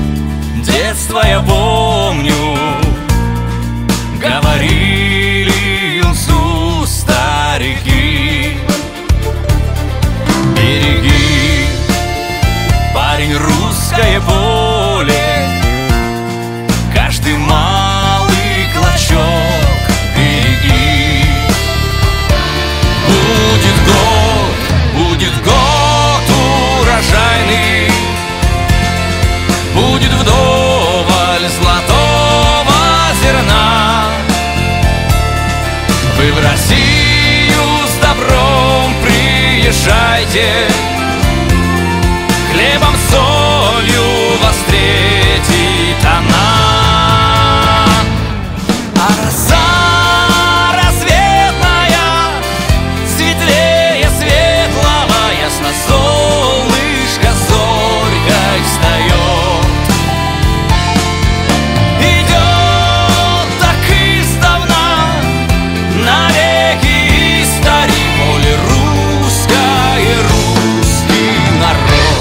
B: Россию с добром приезжайте, хлебом, солью вас встретит она. А роса рассветная светлее светлого, ясно солнышко зорькой встает. Идет так издавна навеки истори поле русское, русский народ.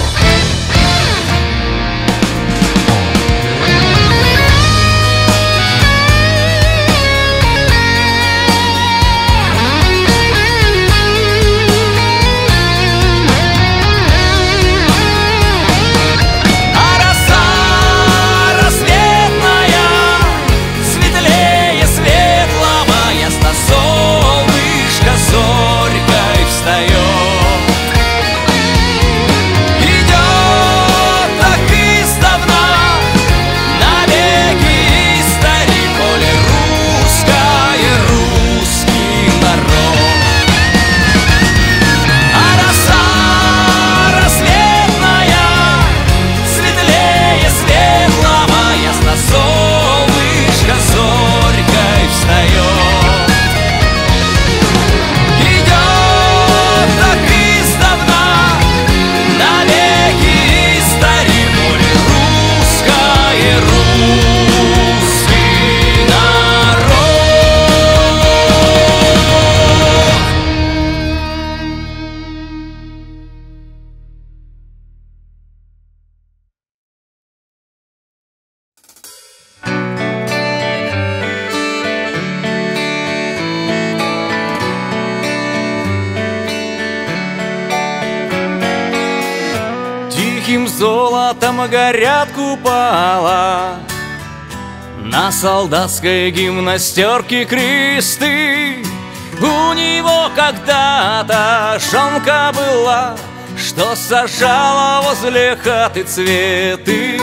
B: Тихим золотом горят купола, на солдатской гимнастерке кресты. У него когда-то жонка была, что сажала возле хаты цветы.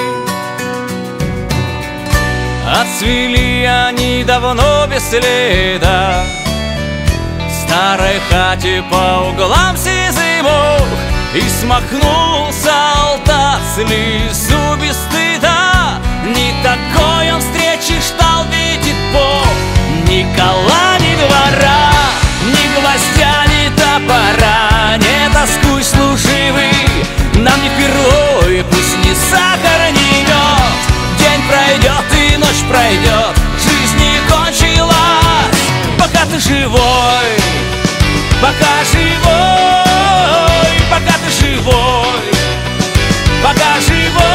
B: Отцвели они давно без следа, в старой хате по углам сизый мох. И смахнул солдат слезу без стыда. Не такой он встречи ждал, видит Бог. Ни кола, ни двора, ни гвоздя, ни топора. Не тоскуй, служивый, нам не впервой, пусть ни сахар, ни мед. День пройдет и ночь пройдет, жизнь не кончилась. Пока ты живой, пока живой, пока ты живой, пока живой.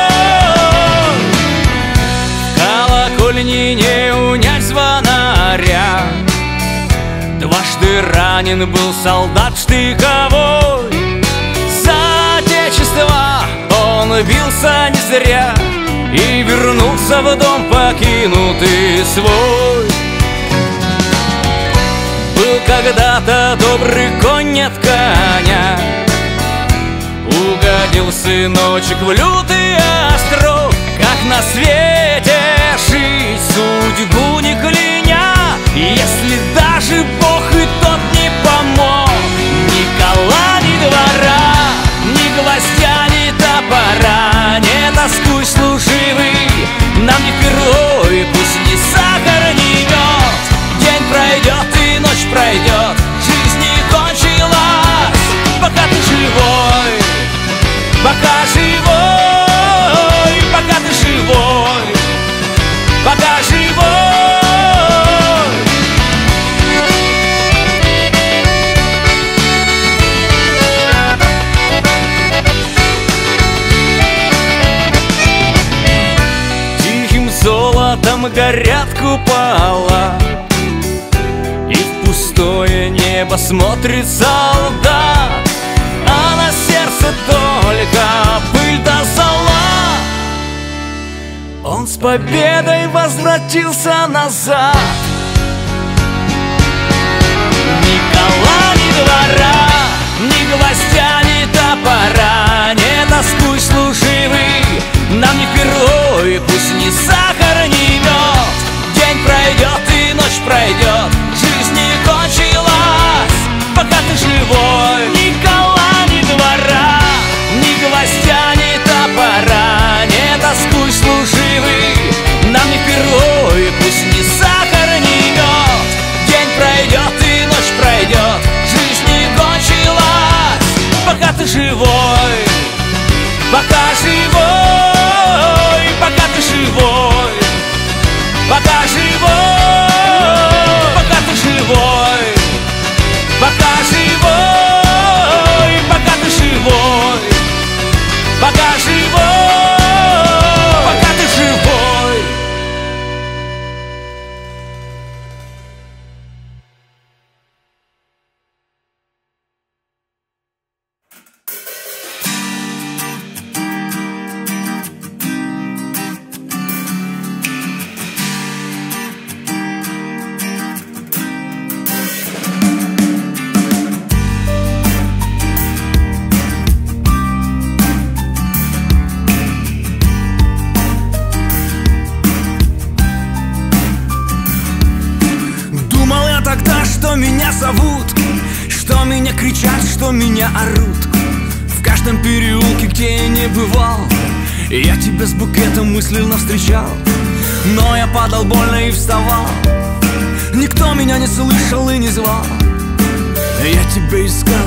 B: В колокольне не унять звонаря. Дважды ранен был солдат штыковой. За отечество он бился не зря и вернулся в дом покинутый свой. Был когда-то добрый конь от коня, угодил сыночек в лютый острог. Как на свете жить, судьбу не кляня, если даже Бог и тот не помог. Ни кола, ни двора, ни гвоздя, ни топора. Не тоскуй, служивый, нам не впервой, пусть ни сахар, ни мед. День пройдет и ночь пройдет, жизнь не кончилась. Пока ты живой, пока живой, пока ты живой, пока живой. Тихим золотом горят купола, и в пустое небо смотрит солдат, а на сердце только пыль да зола. Он с победой возвратился назад. Ни кола, ни двора, ни гвоздя, ни топора. Не тоскуй, служивый, нам не впервой, пусть ни сахар, ни мед. День пройдет и ночь пройдет, жизнь не кончится.
A: кричат, что меня орут в каждом переулке, где я не бывал. Я тебя с букетом мысленно встречал, но я падал больно и вставал. Никто меня не слышал и не звал. Я тебя искал,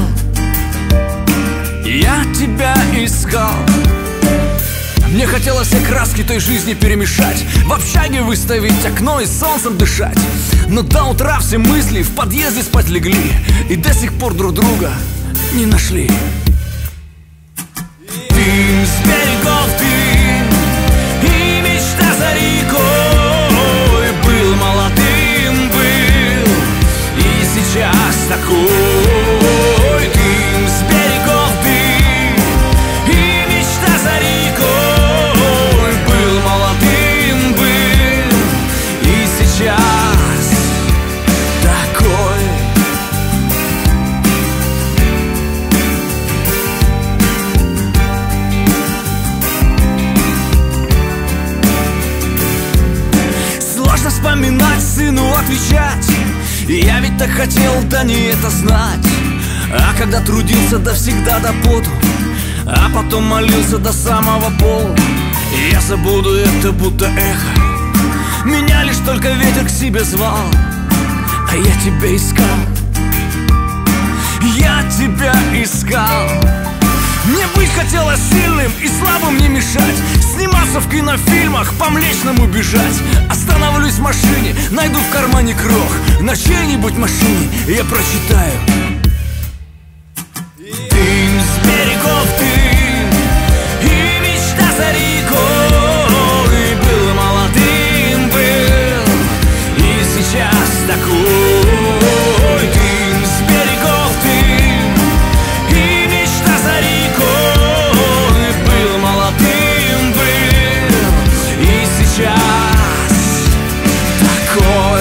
A: я тебя искал. Мне хотелось все краски той жизни перемешать, в общаге выставить окно и солнцем дышать. Но до утра все мысли в подъезде спать легли и до сих пор друг друга не нашли. Дым с берегов дым и мечта за рекой. Был молодым, был и сейчас такой. Дым с берегов дым и мечта за рекой. Был молодым, был и сейчас такой. Сложно вспоминать, сыну отвечать. Я ведь так хотел, да не это знать. А когда трудился, да всегда до поту, а потом молился до самого пола. Я забуду это, будто эхо. Меня лишь только ветер к себе звал, а я тебя искал. Я тебя искал. Мне быть хотелось сильным и слабым не мешать, сниматься в кинофильмах, по Млечному бежать. Остановлюсь в машине, найду в кармане крох, на чьей-нибудь машине я прочитаю. Дым с берегов дым и мечта за рекой. Был молодым, был и сейчас такой. Дым с берегов дым и мечта за рекой. Был молодым, был и сейчас такой.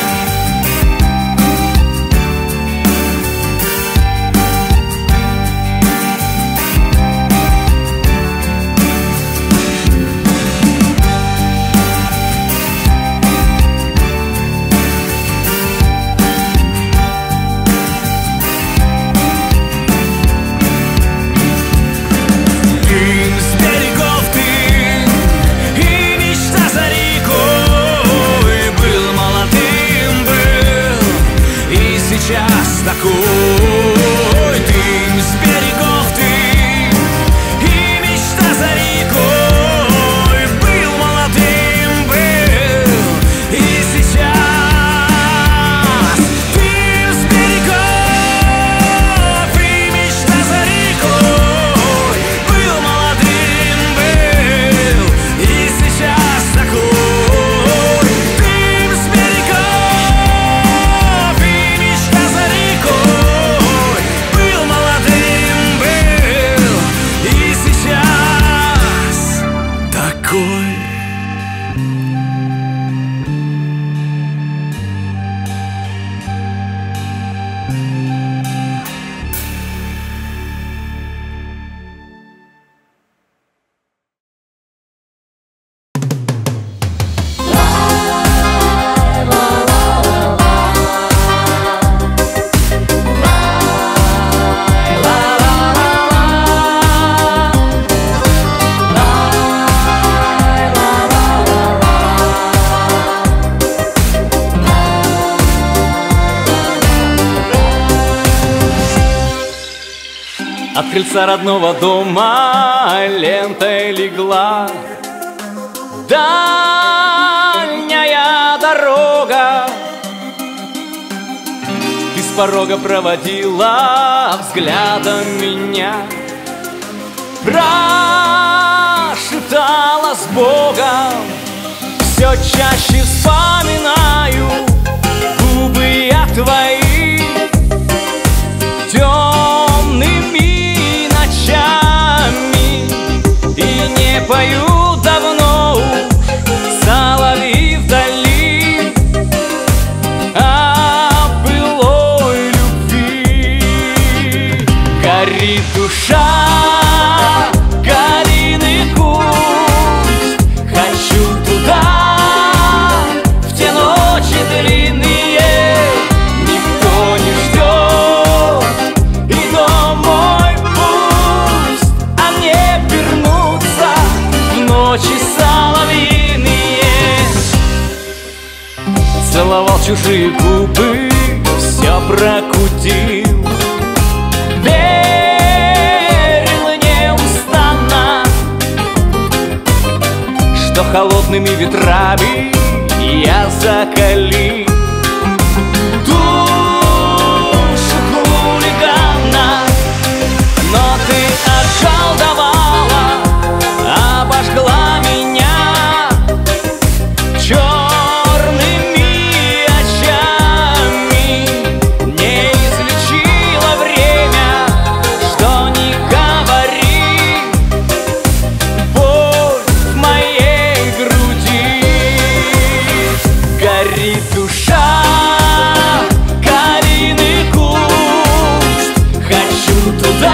A: Сейчас такой. Дым с берегов дым и мечта за рекой. Был молодым, был и сейчас. Дым с берегов и мечта за рекой. Был молодым, был и сейчас такой. Дым с берегов был молодым, был и сейчас такой.
B: От крыльца родного дома лентой легла дальняя дорога. Ты с порога проводила взглядом меня, прошептала с Богом. Все чаще вспоминаю губы я твои темными ночами, и не пою давно соловьи вдали о былой любви. Горит душа калиный куст, хочу туда в те ночи длинные. Никто не ждет, и чужие губы все прокутил. Верил неустанно, что холодными ветрами я закалил душу хулигана. Но ты околдовала, обожгла меня черными очами. Не излечило время, что ни говори, боль в моей груди. Горит душа, калийный куст, хочу туда.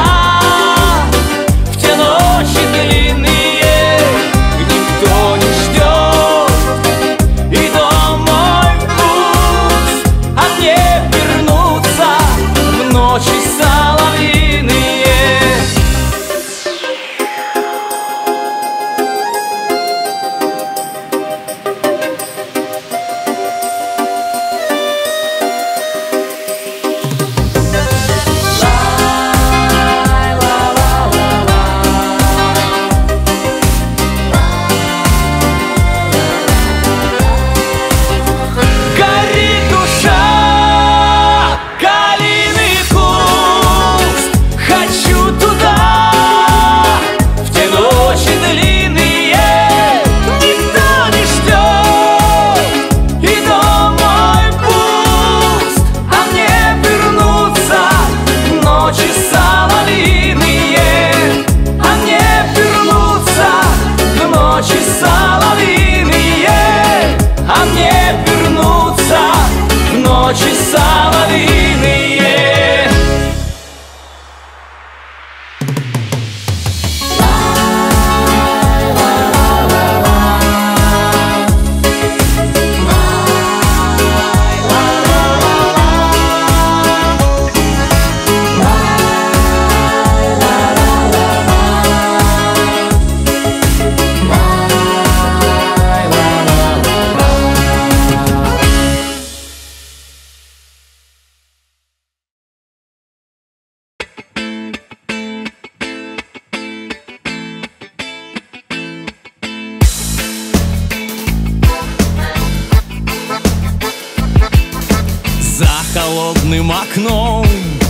A: Холодным окном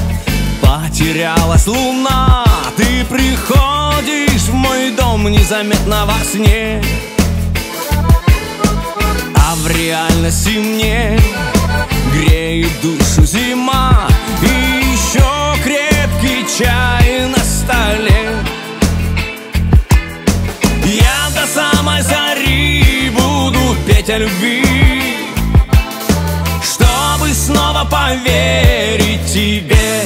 A: потерялась луна. Ты приходишь в мой дом незаметно во сне, а в реальности мне греет душу зима. И еще крепкий чай на столе. Я до самой зари буду петь о любви, чтобы снова поверить тебе.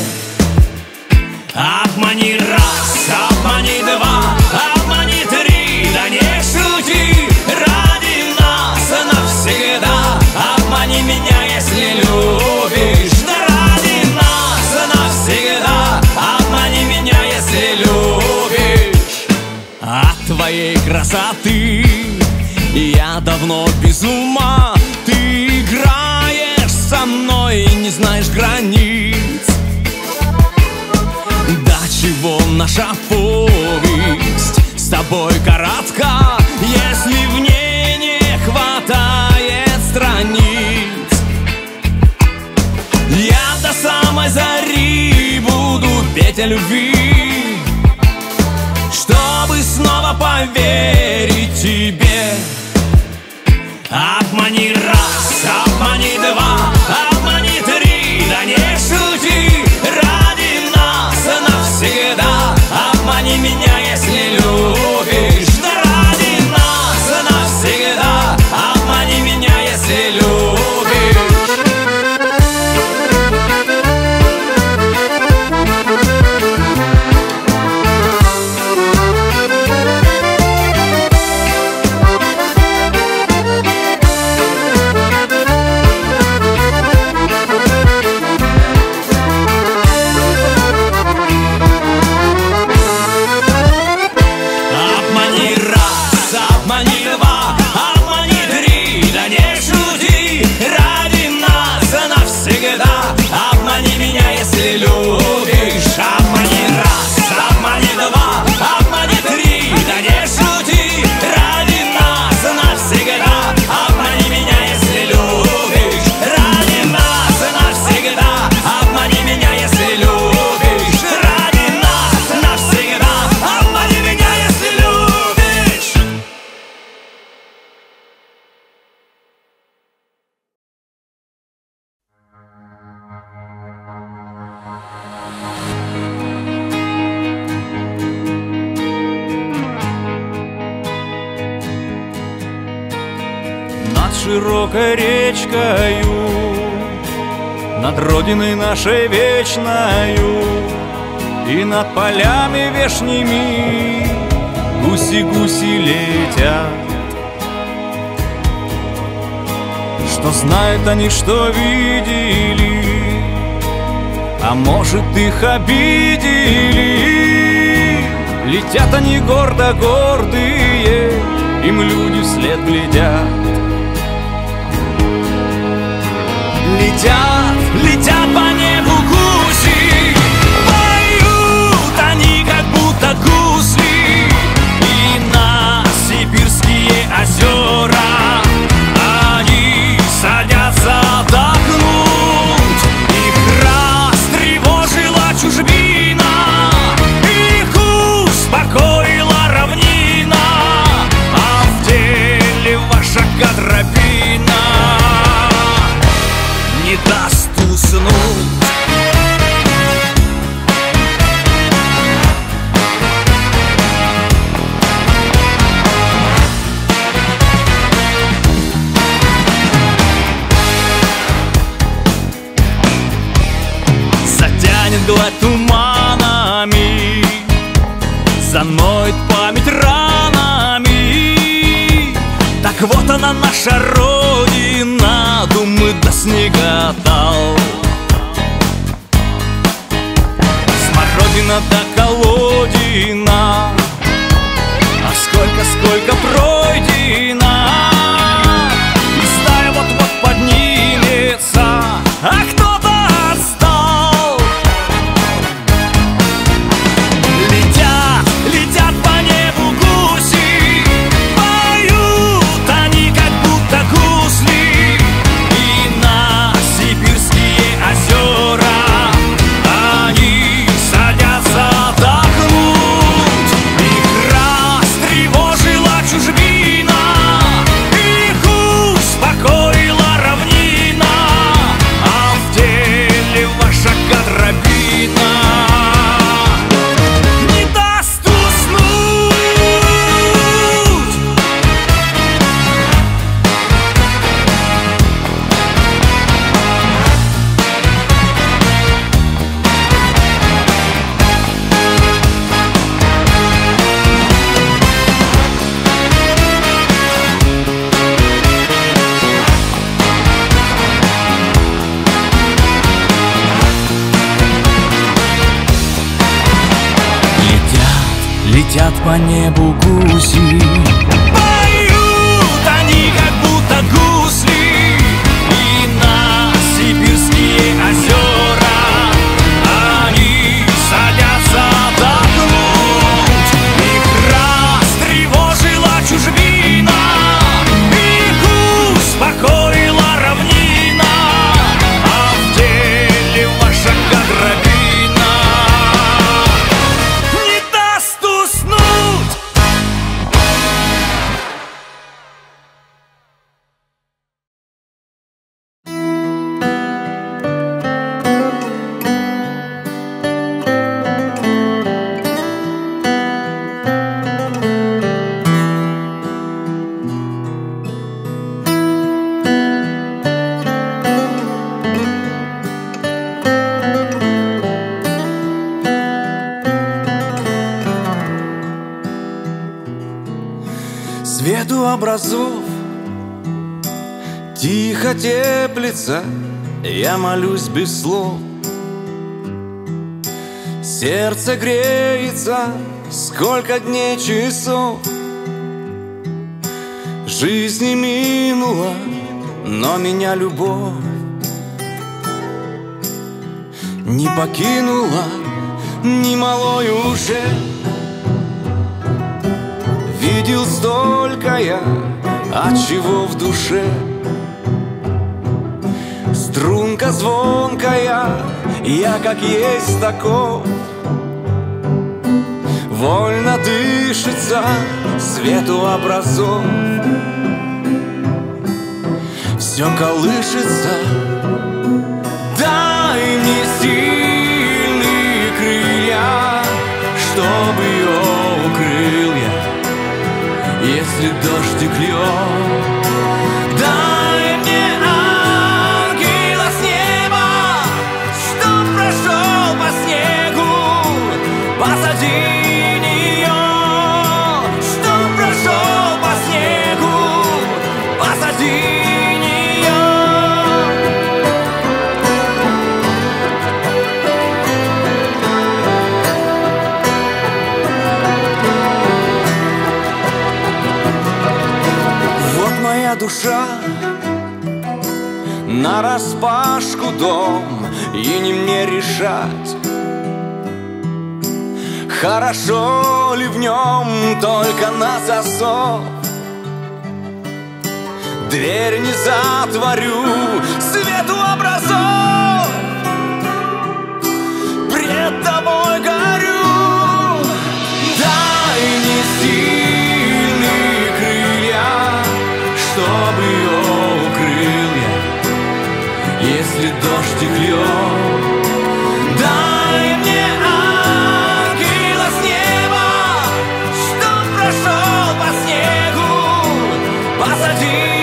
A: Обмани раз, обмани два, обмани три, да не шути, ради нас навсегда. Обмани меня, если любишь, да ради нас навсегда. Обмани меня, если любишь. От твоей красоты я давно без ума. Ты играешь со мной и не знаешь границ. До чего наша повесть с тобой коротка, если в ней не хватает страниц. Я до самой зари буду петь о любви, чтобы снова поверить тебе. Обмани раз, обмани два, обмани три, да не шути, ради нас навсегда. Обмани меня, если любишь, да ради нас навсегда. Обмани меня, если любишь.
B: над широкой речкою, над родиной нашей вечною, и над полями вешними гуси-гуси летят. Что знают они, что видели, а может, их обидели. Летят они гордо гордые, им люди вслед глядят. Летят, летят по небу гуси, поют они, как будто гусли, и на сибирские озера они садятся отдохнуть. Их растревожила чужбина, их успокоила равнина, а в деле ваша гатропина не даст уснуть. Затянет гладь туманами, заноет память ранами. Так вот она, наша родина, думы до снеготал. Смородина до колодина, а сколько, сколько пройдено, и стая вот-вот поднимется, а кто-то отстал. Летят, летят по небу гуси, поют они, как будто гусли, и на сибирские озера они садятся отдохнуть. Их растревожила чужбина, их успокоила равнина, а в деле ваша гатропина не даст уснуть. Летят, летят по небу гуси, поют они, как будто гусли, и на сибирские озера они садятся отдохнуть. Их растревожила чужбина, их успокоила равнина, а в деле ваша гатропина не даст уснуть.
A: Свету образов тихо теплится, я молюсь без слов. Сердце греется, сколько дней, часов. Жизни минула, но меня любовь не покинула, ни малой уже. Видел столько я, от чего в душе. Струнка звонкая, я как есть таков. Вольно дышится свету образов. Все колышется, дай мне сильные крылья, чтобы ее укрыл я, если дождик льет. Дай
D: душа, нараспашку дом, и не мне решать, хорошо ли в нем только на засов. Дверь не затворю, свету образов, пред тобой горю. Дай мне сильные крылья, чтобы ее укрыл я, если дождь и льет. Дай мне ангела с неба, чтоб прошел по снегу позади.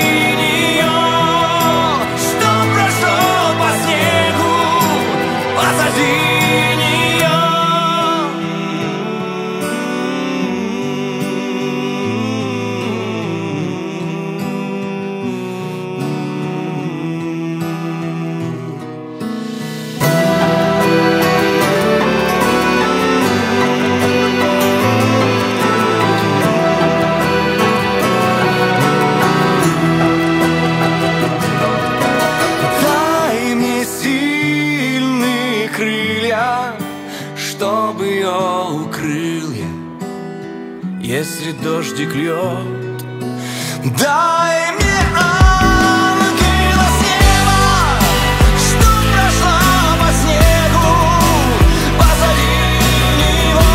D: Если дождик льет, дай мне ангела с неба, чтоб прошла по снегу позади него.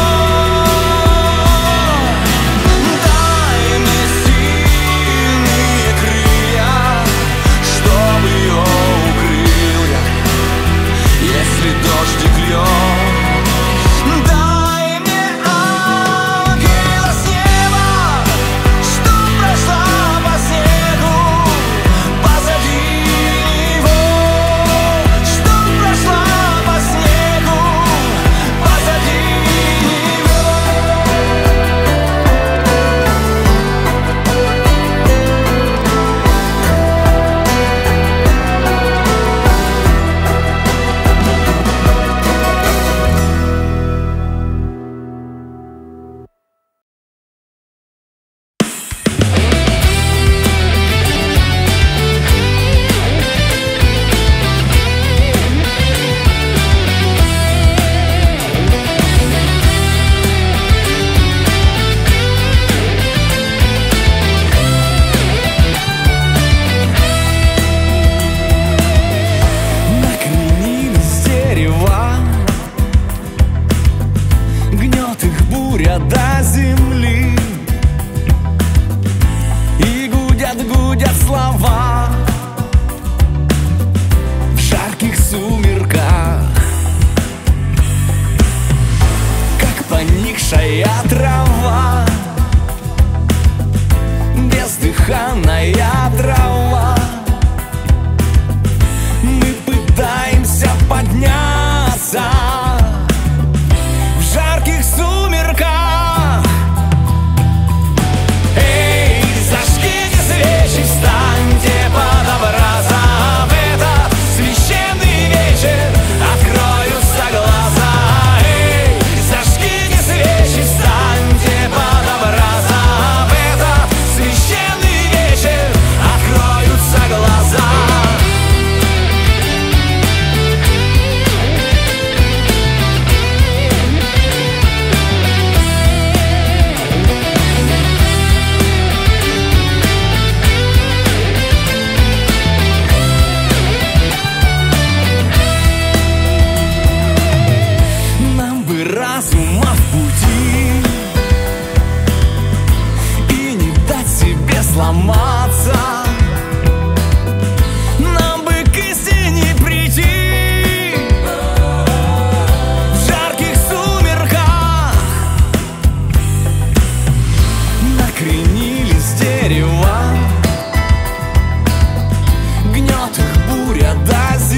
D: Дай мне сильные крылья, чтобы ее укрыл я, если дождик льет.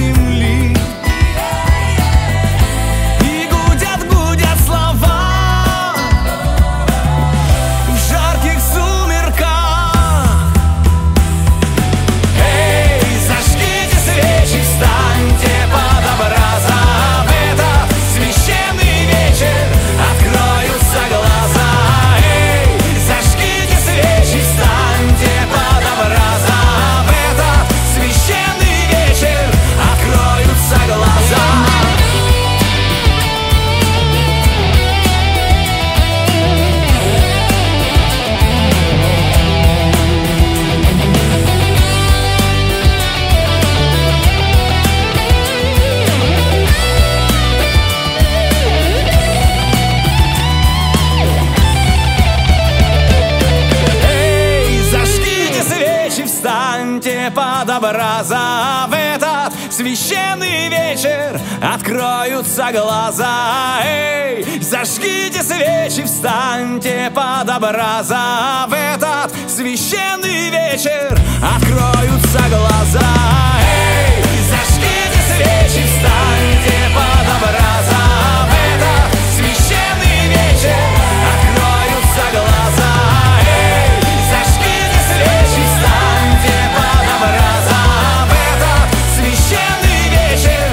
A: И гудят, гудят слова.
B: священный вечер откроются глаза. Эй, зажгите свечи, встаньте под образа. В этот священный вечер откроются глаза. Эй, зажгите свечи, встаньте под образа. В этот священный вечер откроются глаза. Эй, зажгите свечи, встаньте под образа. В этот священный вечер.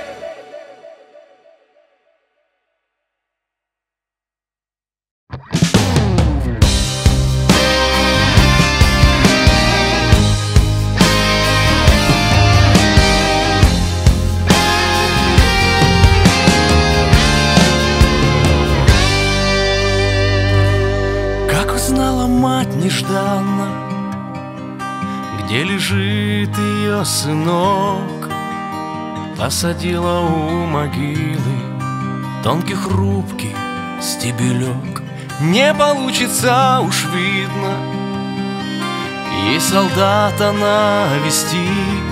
A: Как узнала мать нежданно, где лежит ее сынок, посадила у могилы тонкий хрупкий стебелек. Не получится, уж видно, ей солдата навестить,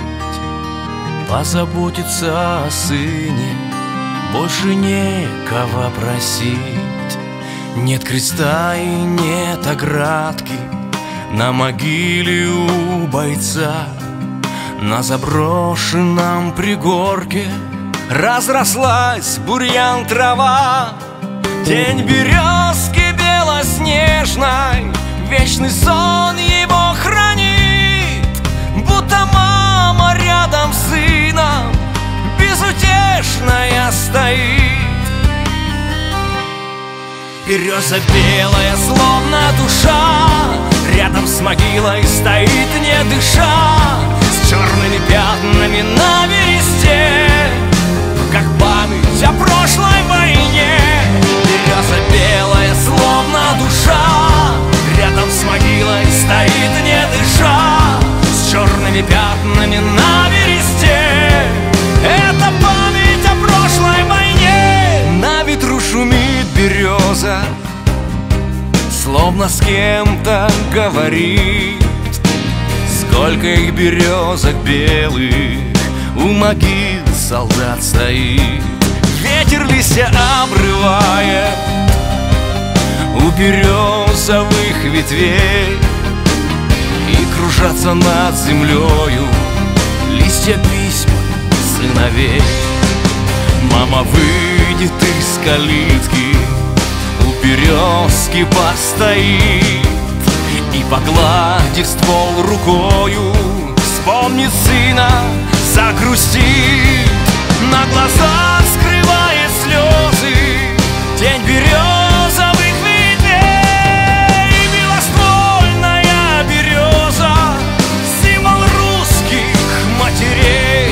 A: позаботиться о сыне, больше некого просить. Нет креста и нет оградки на могиле у бойца. На заброшенном пригорке разрослась бурьян трава. Тень березки белоснежной вечный сон его хранит, будто мама рядом с сыном безутешная стоит. Береза белая, словно душа, рядом с могилой стоит, не дыша, с черными пятнами на бересте, как память о прошлой войне. Береза белая, словно душа, рядом с могилой стоит, не дыша, с черными пятнами на бересте. Это память о прошлой войне. На ветру шумит береза, словно с кем-то говорит. Сколько их березок белых у могил солдат стоит. Ветер листья обрывает у березовых ветвей, и кружатся над землею листья письма сыновей. Мама выйдет из калитки, у березки постоит, и, погладив ствол рукою, вспомнит сына, загрустит. На глазах скрывает слезы тень березовых ветвей. Белоствольная береза, символ русских матерей.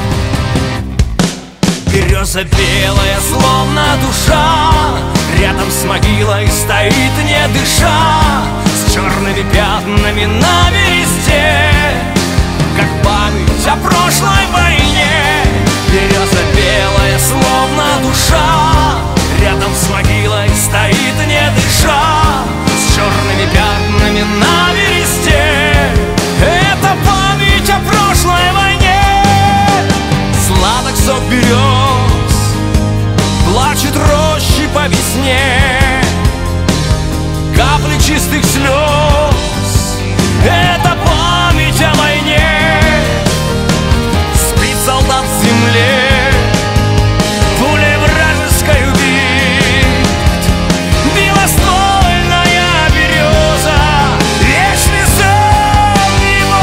A: Береза белая, словно душа, рядом с могилой стоит, не дыша, с черными пятнами на бересте, как память о прошлой войне. Береза белая, словно душа, рядом с могилой стоит, не дыша, с черными пятнами на бересте. Это память о прошлой войне. Сладок сок берез, плачет рощи по весне, капли чистых слез. Это память о войне. Спит солдат в земле, пулей вражеской убит. Белоствольная береза, вечный сон его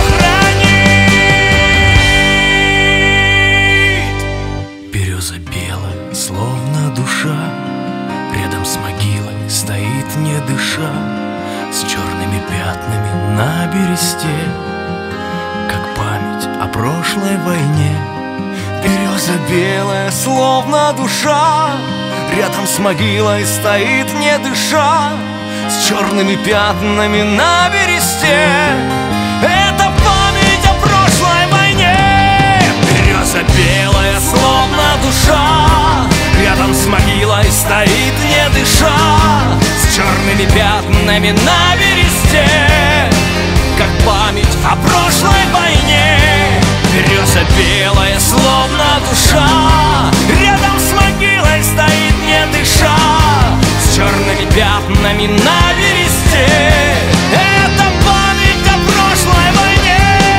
A: хранит. Береза белая, словно душа, рядом с могилой стоит, не дыша, с черными пятнами на бересте, как память о прошлой войне. Береза белая, словно душа, рядом с могилой стоит, не дыша, с черными пятнами на бересте. Это память о прошлой войне. Береза белая, словно душа, рядом с могилой стоит, не дыша, с черными пятнами на бересте, как память о прошлой войне.
B: береза белая, словно душа, рядом с могилой стоит, не дыша, с черными пятнами на бересте. Это память о прошлой войне.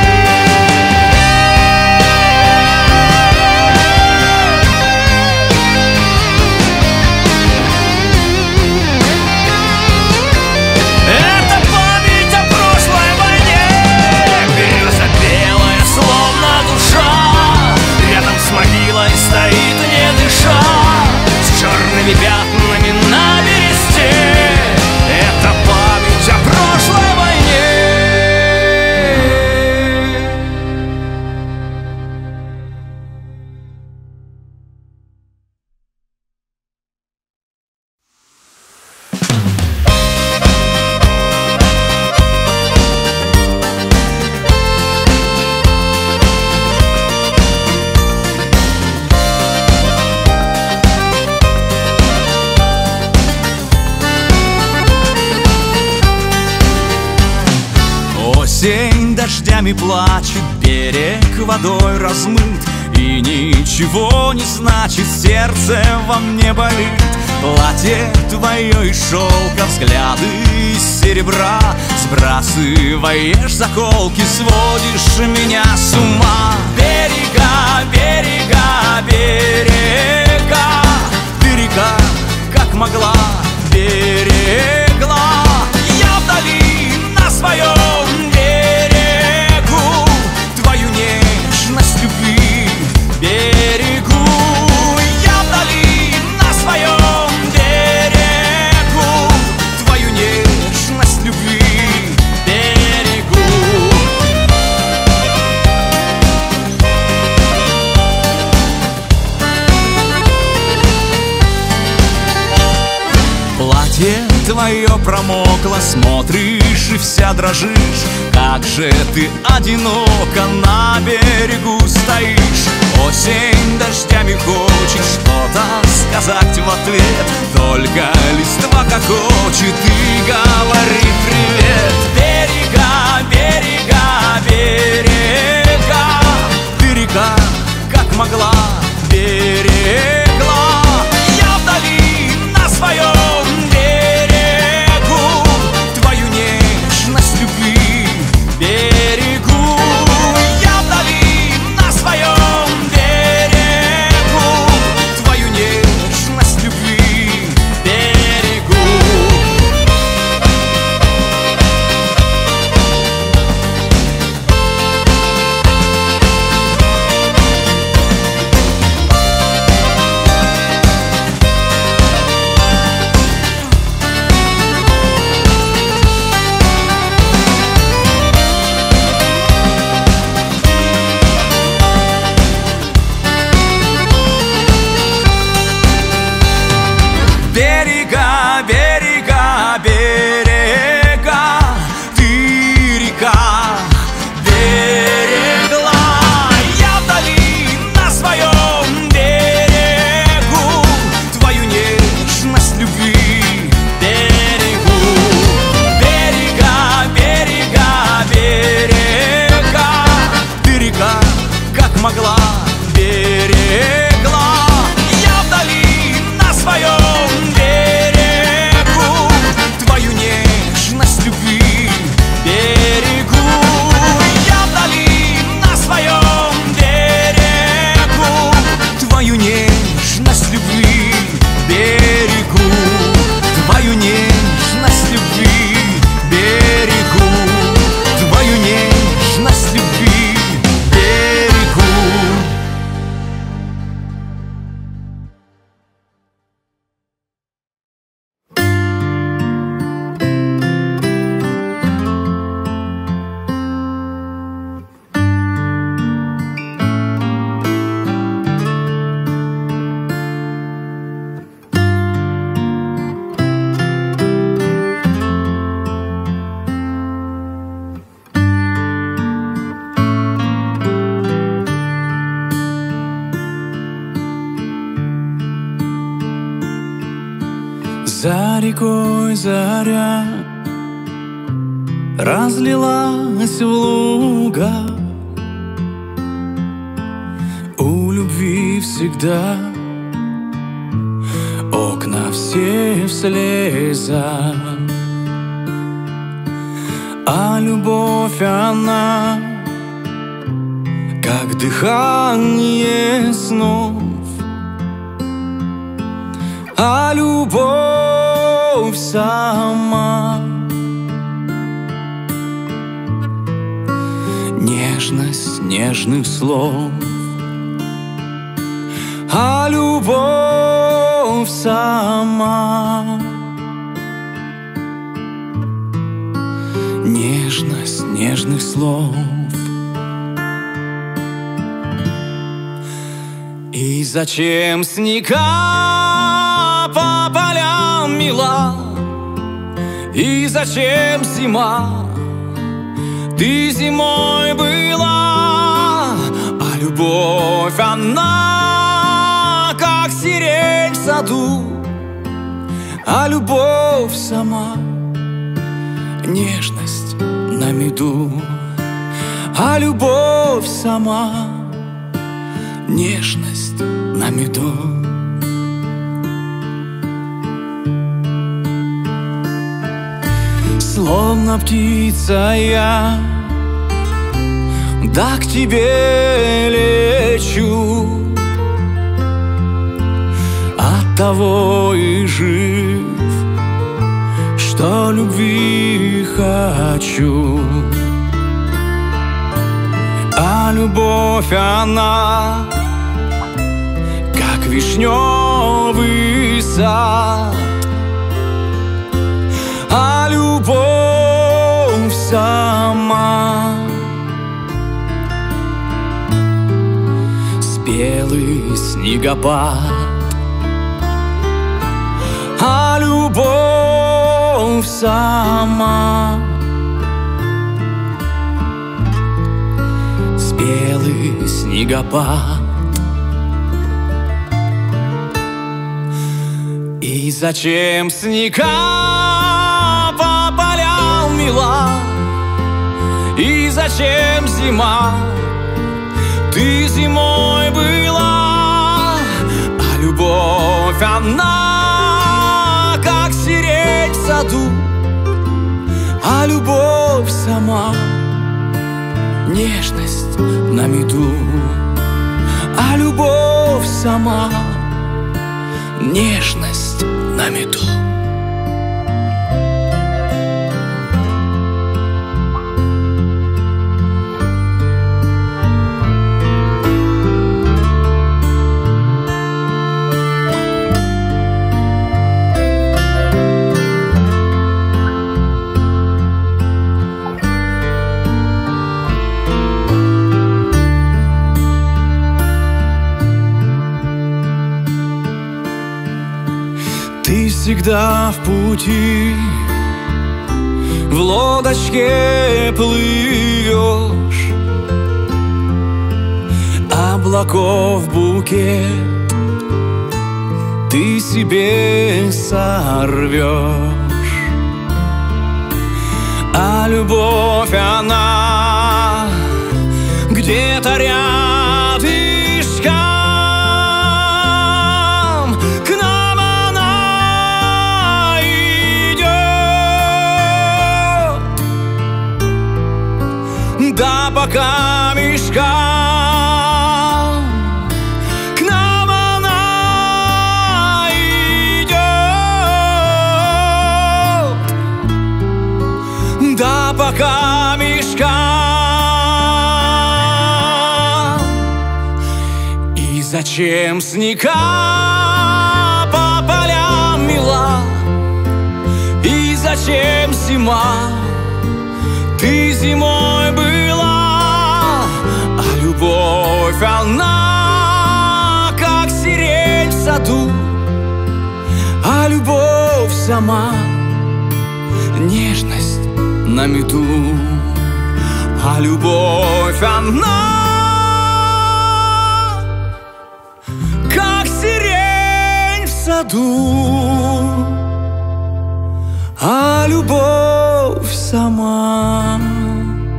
B: Это память о прошлой войне. Береза белая, словно душа, рядом с могилой стоит, не дыша, с черными пятнами на бересте. Это память о прошлой войне.
A: Осень дождями плачет, берег водой размыт, и ничего не значит, сердце во мне болит. Платье твое из шелка, взгляды из серебра, сбрасываешь заколки, сводишь меня с ума. Берега, берега, берега, берега, как могла, берегла. Я вдали на своем берегу твою нежность любви берегу. Я вдали на своем берегу твою нежность любви берегу. Платье твое промокло, смотришь и вся дрожишь. Как же ты одиноко на берегу стоишь. Осень дождями хочет что-то сказать в ответ, только листва хохочет и говорит привет. Берега, берега, берега, берега, как могла, берегла. Я вдали на своем берегу твою нежность любви берегу. Я вдали на своем берегу твою нежность любви берегу. Берега, берега, берега, ты река берегла. Я вдали на своем берегу твою нежность любви берегу. Берега, берега, берега, ты река, как могла, берегла. Я вдали на своем берегу твою нежность любви берегу. Я вдали на своем берегу твою нежность любви берегу. Твою нежность любви берегу. Твою нежность любви берегу. За рекой заря разлилась в луга, всегда, окна все в слезах, а любовь она как дыхание снов, а любовь сама нежность нежных слов, а любовь сама нежность нежных слов. И зачем снега по полям мела, и зачем зима? Ты зимой была, а любовь она как сирень в саду, а любовь сама нежность на меду, а любовь сама нежность на меду. Словно птица я, да к тебе лечу, оттого и жив, что любви хочу. А любовь она как вишневый сад, а любовь сама спелый снегопад, а любовь сама спелый снегопад. И зачем снега по полям мела, и зачем зима? Ты зимой была, а любовь она как сирень в саду, а любовь сама нежность на меду, а любовь сама нежность на меду. Ты всегда в пути, в лодочке плывешь, облаков букет ты себе сорвешь, а любовь она где-то рядышком. Да по камешкам к нам она идет, да по камешкам. И зачем снега по полям мела, и зачем зима? Ты зимой была, а любовь она как сирень в саду, а любовь сама нежность на меду, а любовь она как сирень в саду, а любовь сама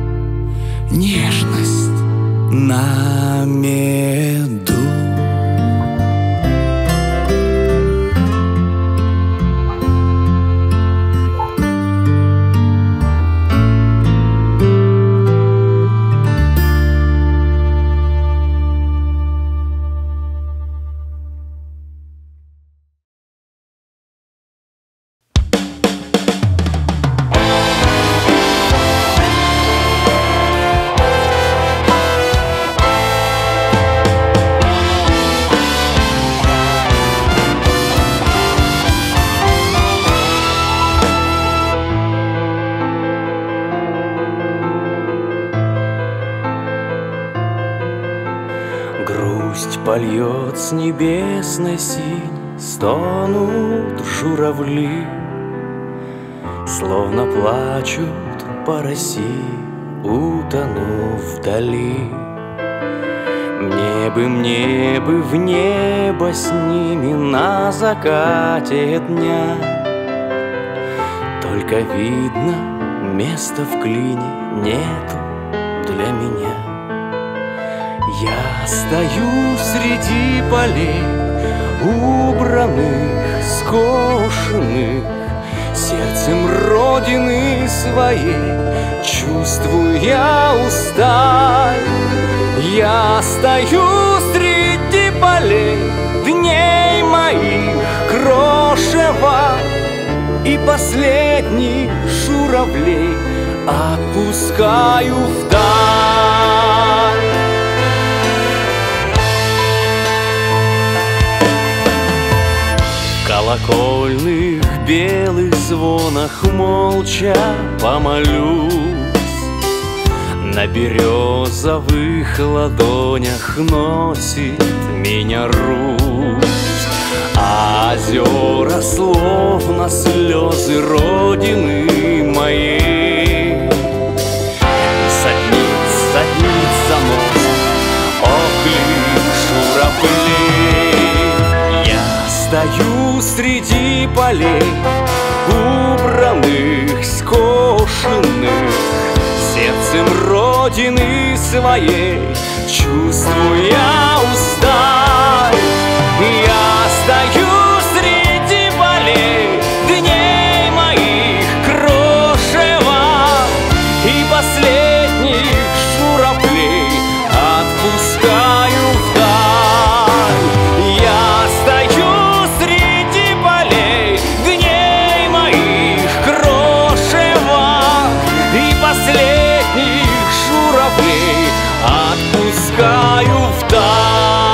A: нежность на меду. польет с небесной синь, стонут журавли, словно плачут по России, утонув вдали. Мне бы, мне бы в небо с ними на закате дня, только видно, места в клине нету для меня. Я стою среди полей, убранных, скошенных, сердцем родины своей чувствую я усталь. Я стою среди полей, дней моих крошева, и последних журавлей отпускаю вдаль. В колокольных белых звонах молча помолюсь, на березовых ладонях носит меня Русь, а озера словно слезы родины моей. Садниц, садниц заносит оклик журавлей. Я стою среди полей, убранных, скошенных, сердцем родины своей чувствую я усталь. Я стою среди полей, дней моих крошева, и последних журавлей отпускаю вдаль. Я стою среди полей, дней моих крошева, и последних журавлей отпускаю вдаль.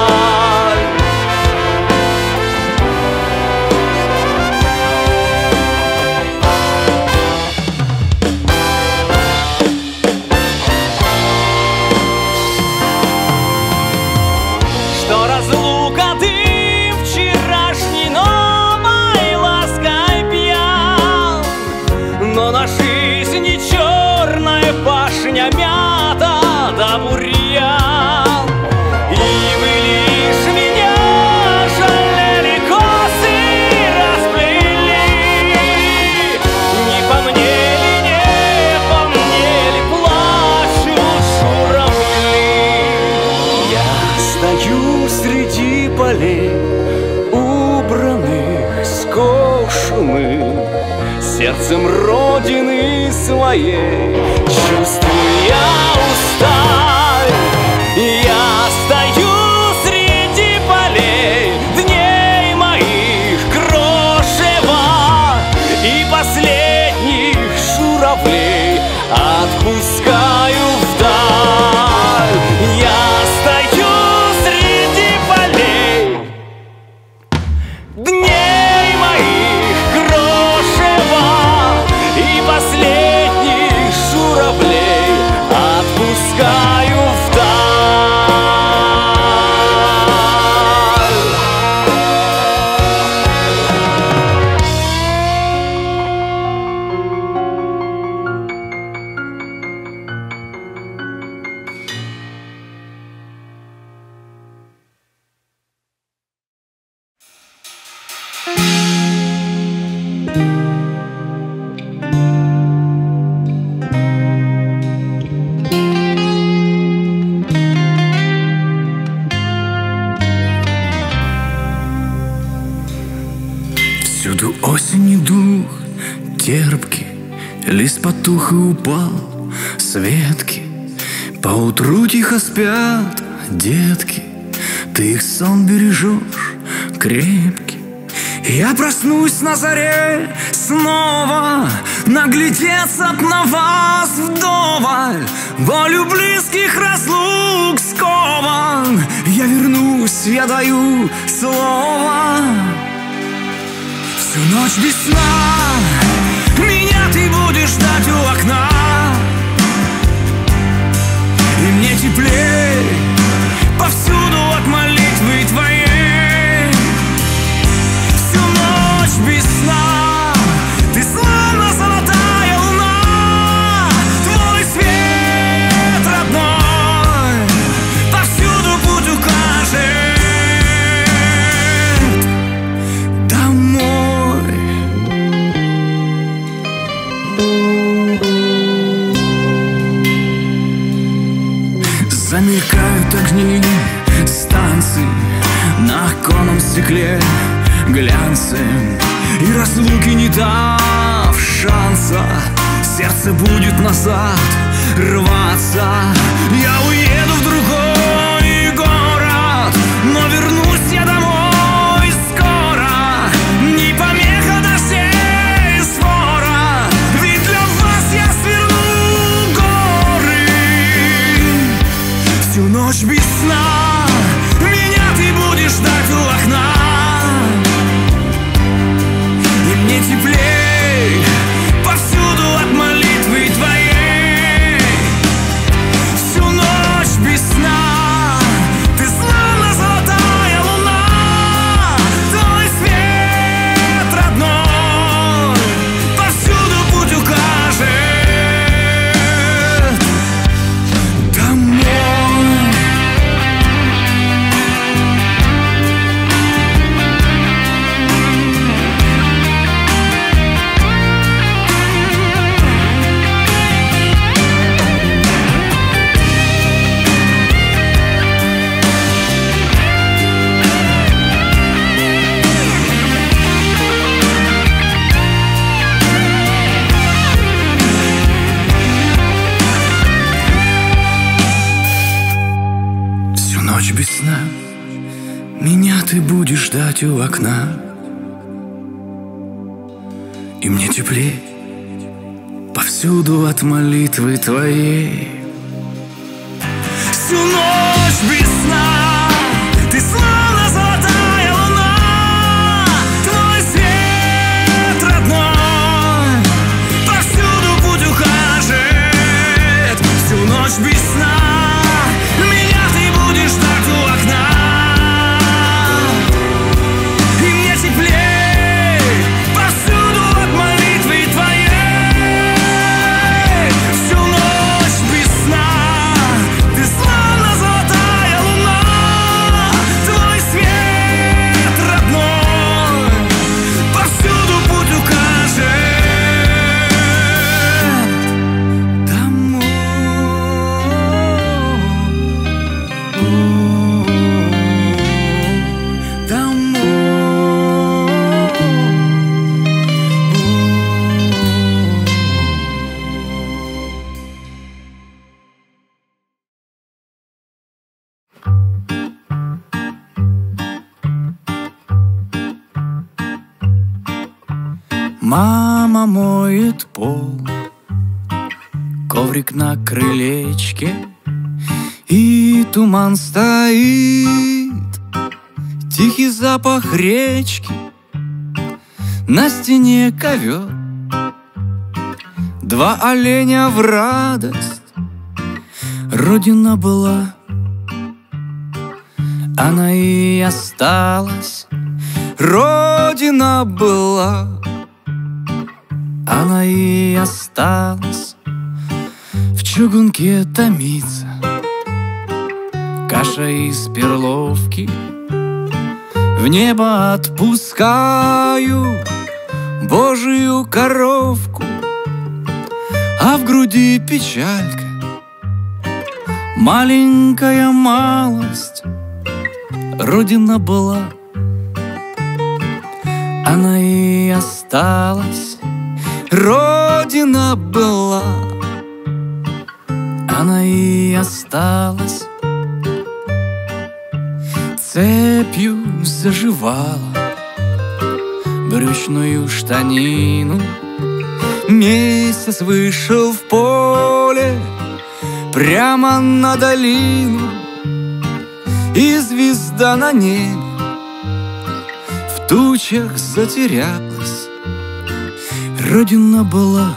A: Что разлука ты вчерашней новой лаской пьян, но на жизни черная пашня мята да бурьян. И вы лишь меня жалели, косы расплели. Не по мне ли, не по мне ли плачут журавли? Я стою среди полей, убранных, скошенных, сердцем родины своей чувствую я усталь. Я стою среди полей, дней моих крошева, и последних журавлей отпускаю вдаль. Я стою среди полей, дней моих крошева, и последних журавлей отпускаю вдаль. Всюду осени дух терпкий, лист потух и упал с ветки. Поутру тихо спят детки, ты их сон бережешь крепкий. Я проснусь на заре снова, наглядеться б на вас вдоволь. Болью близких разлук скован, я вернусь, я даю слово. Всю ночь без сна меня ты будешь ждать у окна, и мне теплей повсюду от молитвы разлуки не дав шанса, сердце будет назад рваться. Я уеду в другой город, но вернусь я домой скоро. Не помеха дождей свора, ведь для вас я сверну горы. Всю ночь без сна меня ты будешь ждать у окна, и мне теплей повсюду от молитвы твоей. Всю ночь без сна ты словно золотая луна, твой свет родной повсюду путь укажет домой. Всю ночь без сна меня ты будешь ждать у окна, и мне теплей повсюду от молитвы твоей. Всю ночь без сна ты словно золотая луна, твой свет родной повсюду путь укажет. Всю ночь без сна меня ты будешь ждать у окна, и мне теплей повсюду от молитвы твоей. Всю ночь без сна ты словно золотая луна, твой свет родной повсюду путь укажет домой. Мама моет пол, коврик на крылечке, и туман стоит, тихий запах речки, на стене ковер, два оленя в радость. Родина была, она и осталась. Родина была, она и осталась. В чугунке томится каша из перловки. В небо отпускаю Божию коровку, а в груди печалька, маленькая малость. Родина была, она и осталась. Родина была, она и осталась. Цепью заживала брючную штанину. Месяц вышел в поле прямо на долину, и звезда на небе в тучах затерялась. Родина была,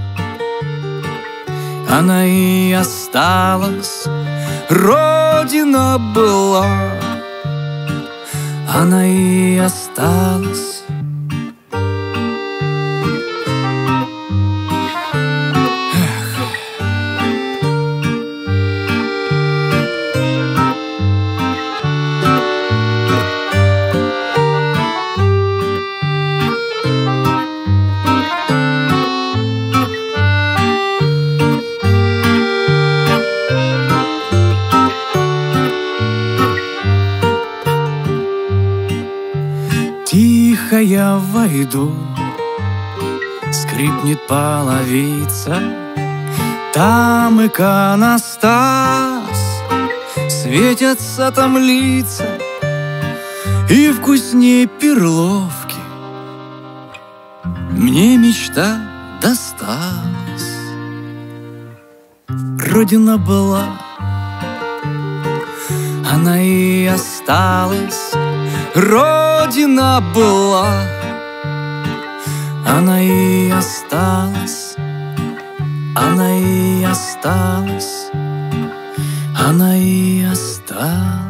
A: она и осталась. Родина была, она и осталась. иду, скрипнет половица, там иконостас, светятся там лица, и вкуснее перловки мне мечта досталась. Родина была, она и осталась. Родина была, она и осталась. Она и осталась. Она и осталась.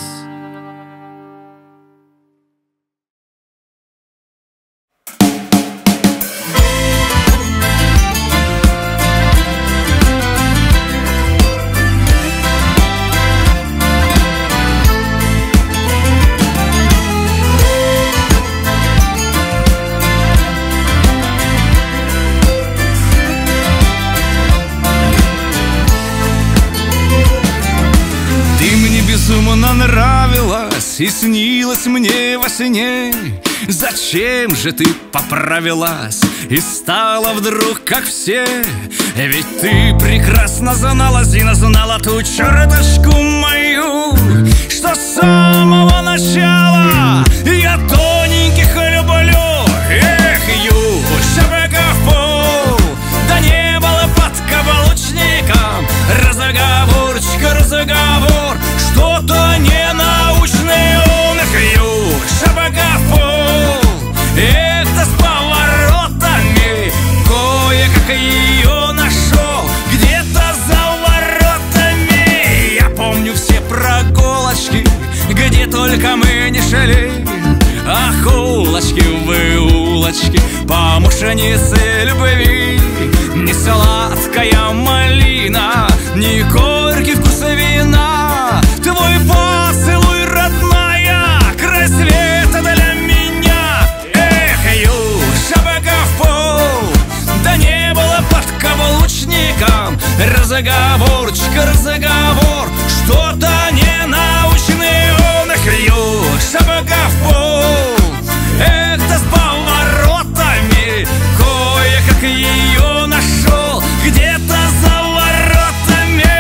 B: Безумно нравилась и снилась мне во сне. Зачем же ты поправилась и стала вдруг как все? Ведь ты прекрасно знала, Зина, знала ту черточку мою, что с самого начала я тоненьких люблю. Эх, Юша-быка в пол, да не было подкаблучником. Разговорчик, разговор, что-то ненаучный он. Эх, Юша-быка в пол, эх, да с поворотами, кое-как ее нашел где-то за воротами. Я помню все прогулочки, где только мы не шли. Ах, улочки, вы улочки, помощницы любви. Не сладкая малина, не горький вкус вина. Твой поцелуй, родная, край света для меня. Эх, Юша-быка в пол, да не было подкаблучником. Разговорчик, разговор, что-то ненаучный он. Эх, Юша-быка в пол, эх, да с поворотами, кое-как ее нашел где-то за воротами.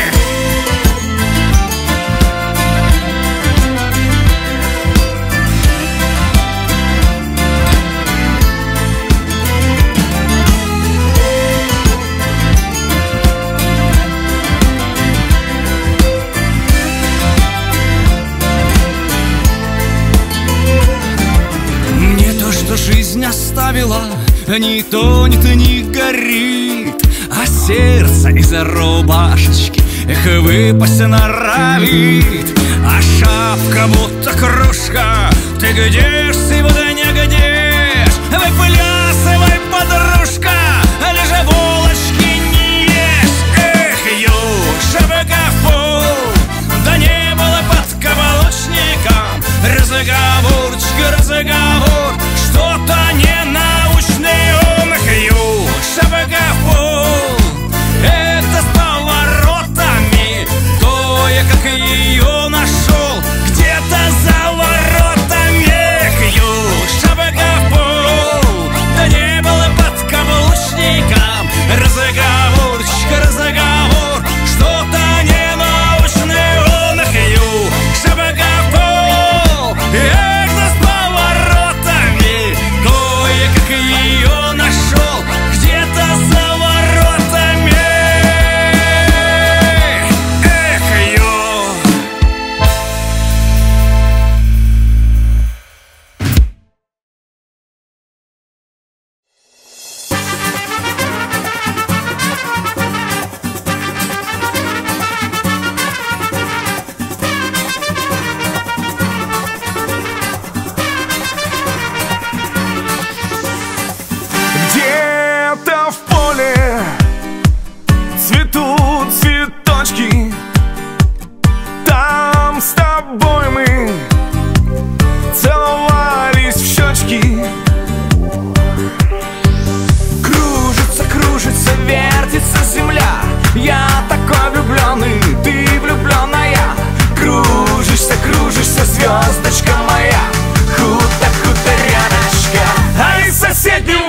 B: Мне то, что жизнь оставила, ни тонет, ни горит, а сердце из-за рубашечки, эх, выпасть норовит. А шапка будто кружка, ты где ж сегодня не где ж? Выплясывай, подружка, лежа булочки не ешь. Эх, Юша-быка в пол, да не было подкаблучником. Разговорчик, разговор, что-то ненаучный он. Эх, Юша-быка в пол, это с поворотами, кое-как ее нашел где-то за воротами. Эх, Юша-быка в пол,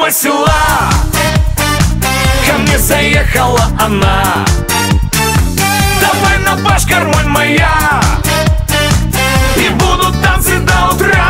B: соседнего села ко мне заехала она. Давай на баш, гармонь моя, и будут танцы до утра.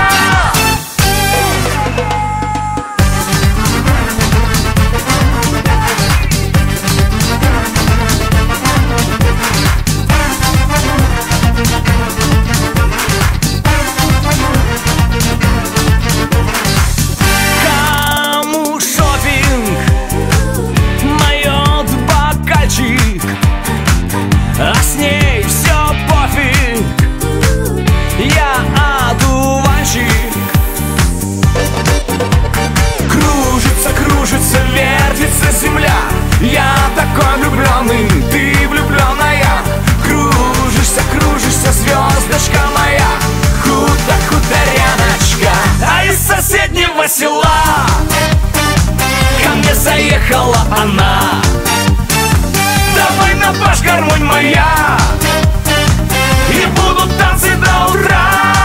A: А с ней все пофиг, я одуванчик. Кружится, кружится, вертится земля. Я такой влюбленный, ты влюбленная. Кружишься, кружишься, звездочка моя, худо хуторяночка. А из соседнего села ко мне заехала она. Давай на баш, гармонь моя, и будут танцы до утра.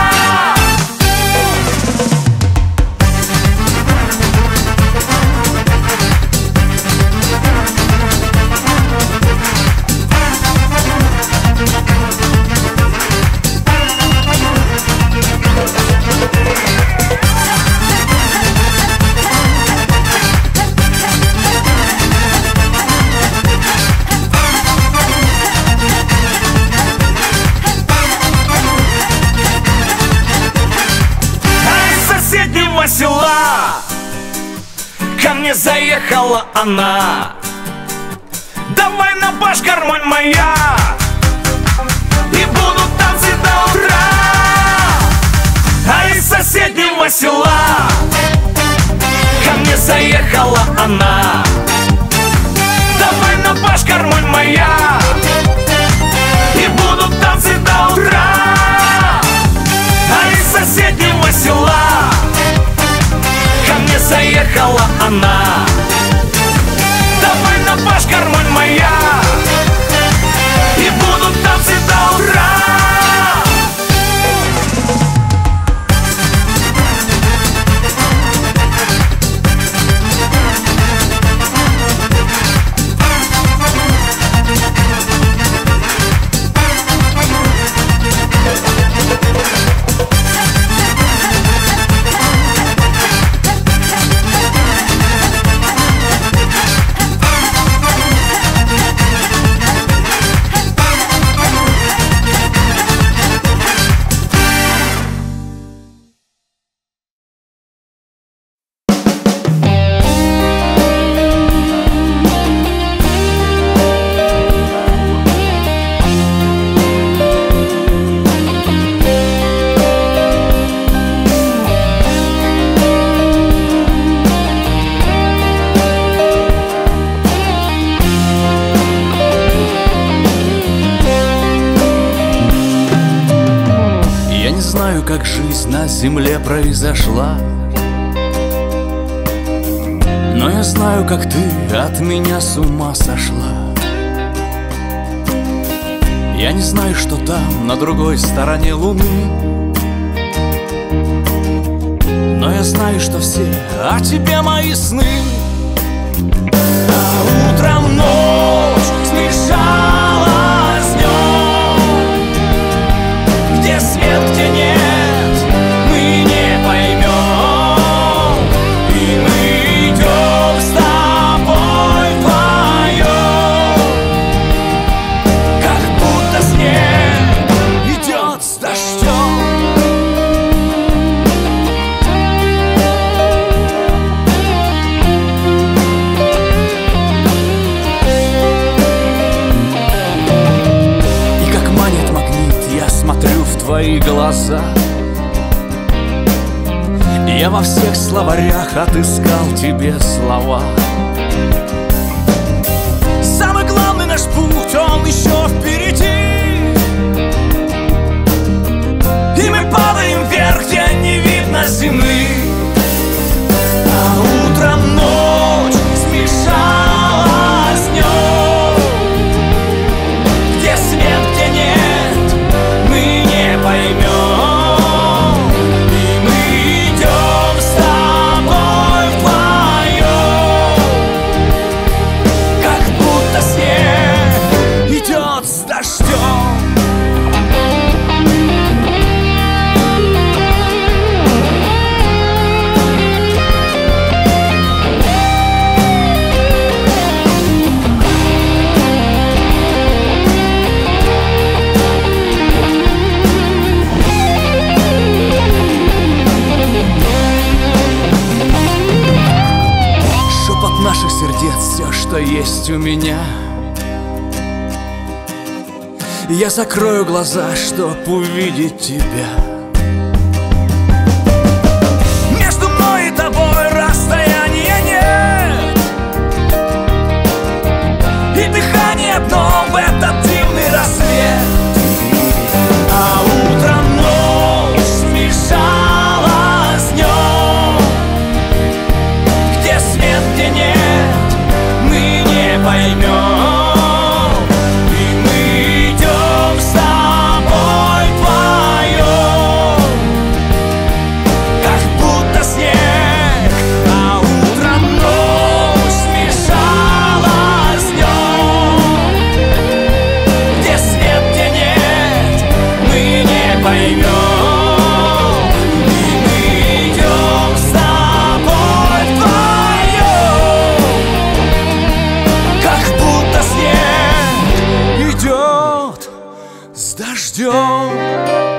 A: Села ко мне заехала она. Давай на баш, гармонь моя, и будут танцы до утра. А из соседнего села ко мне заехала она. Давай на баш, гармонь моя, и будут танцы до утра. А из соседнего села ко мне заехала она. Давай на баш, гармонь моя, и будут танцы до утра. Как жизнь на земле произошла, но я знаю, как ты от меня с ума сошла. Я не знаю, что там, на другой стороне луны, но я знаю, что все о тебе мои сны. А утром ночь смешалась с днем, где свет, где нет. Твои глаза, я во всех словарях отыскал тебе слова. Самый главный наш путь, он еще впереди, и мы падаем вверх, где не видно земли. А утром ночь смешалась с днем, где свет, где нет, мы не поймем. И мы идем с тобой вдвоем. сердец все, что есть у меня. Я закрою глаза, чтоб увидеть тебя. Между мной и тобой расстояния нет, и дыхание одно в этот дивный рассвет. А утром ночь смешала с днем, где свет, где нет, мы не поймем. С дождем.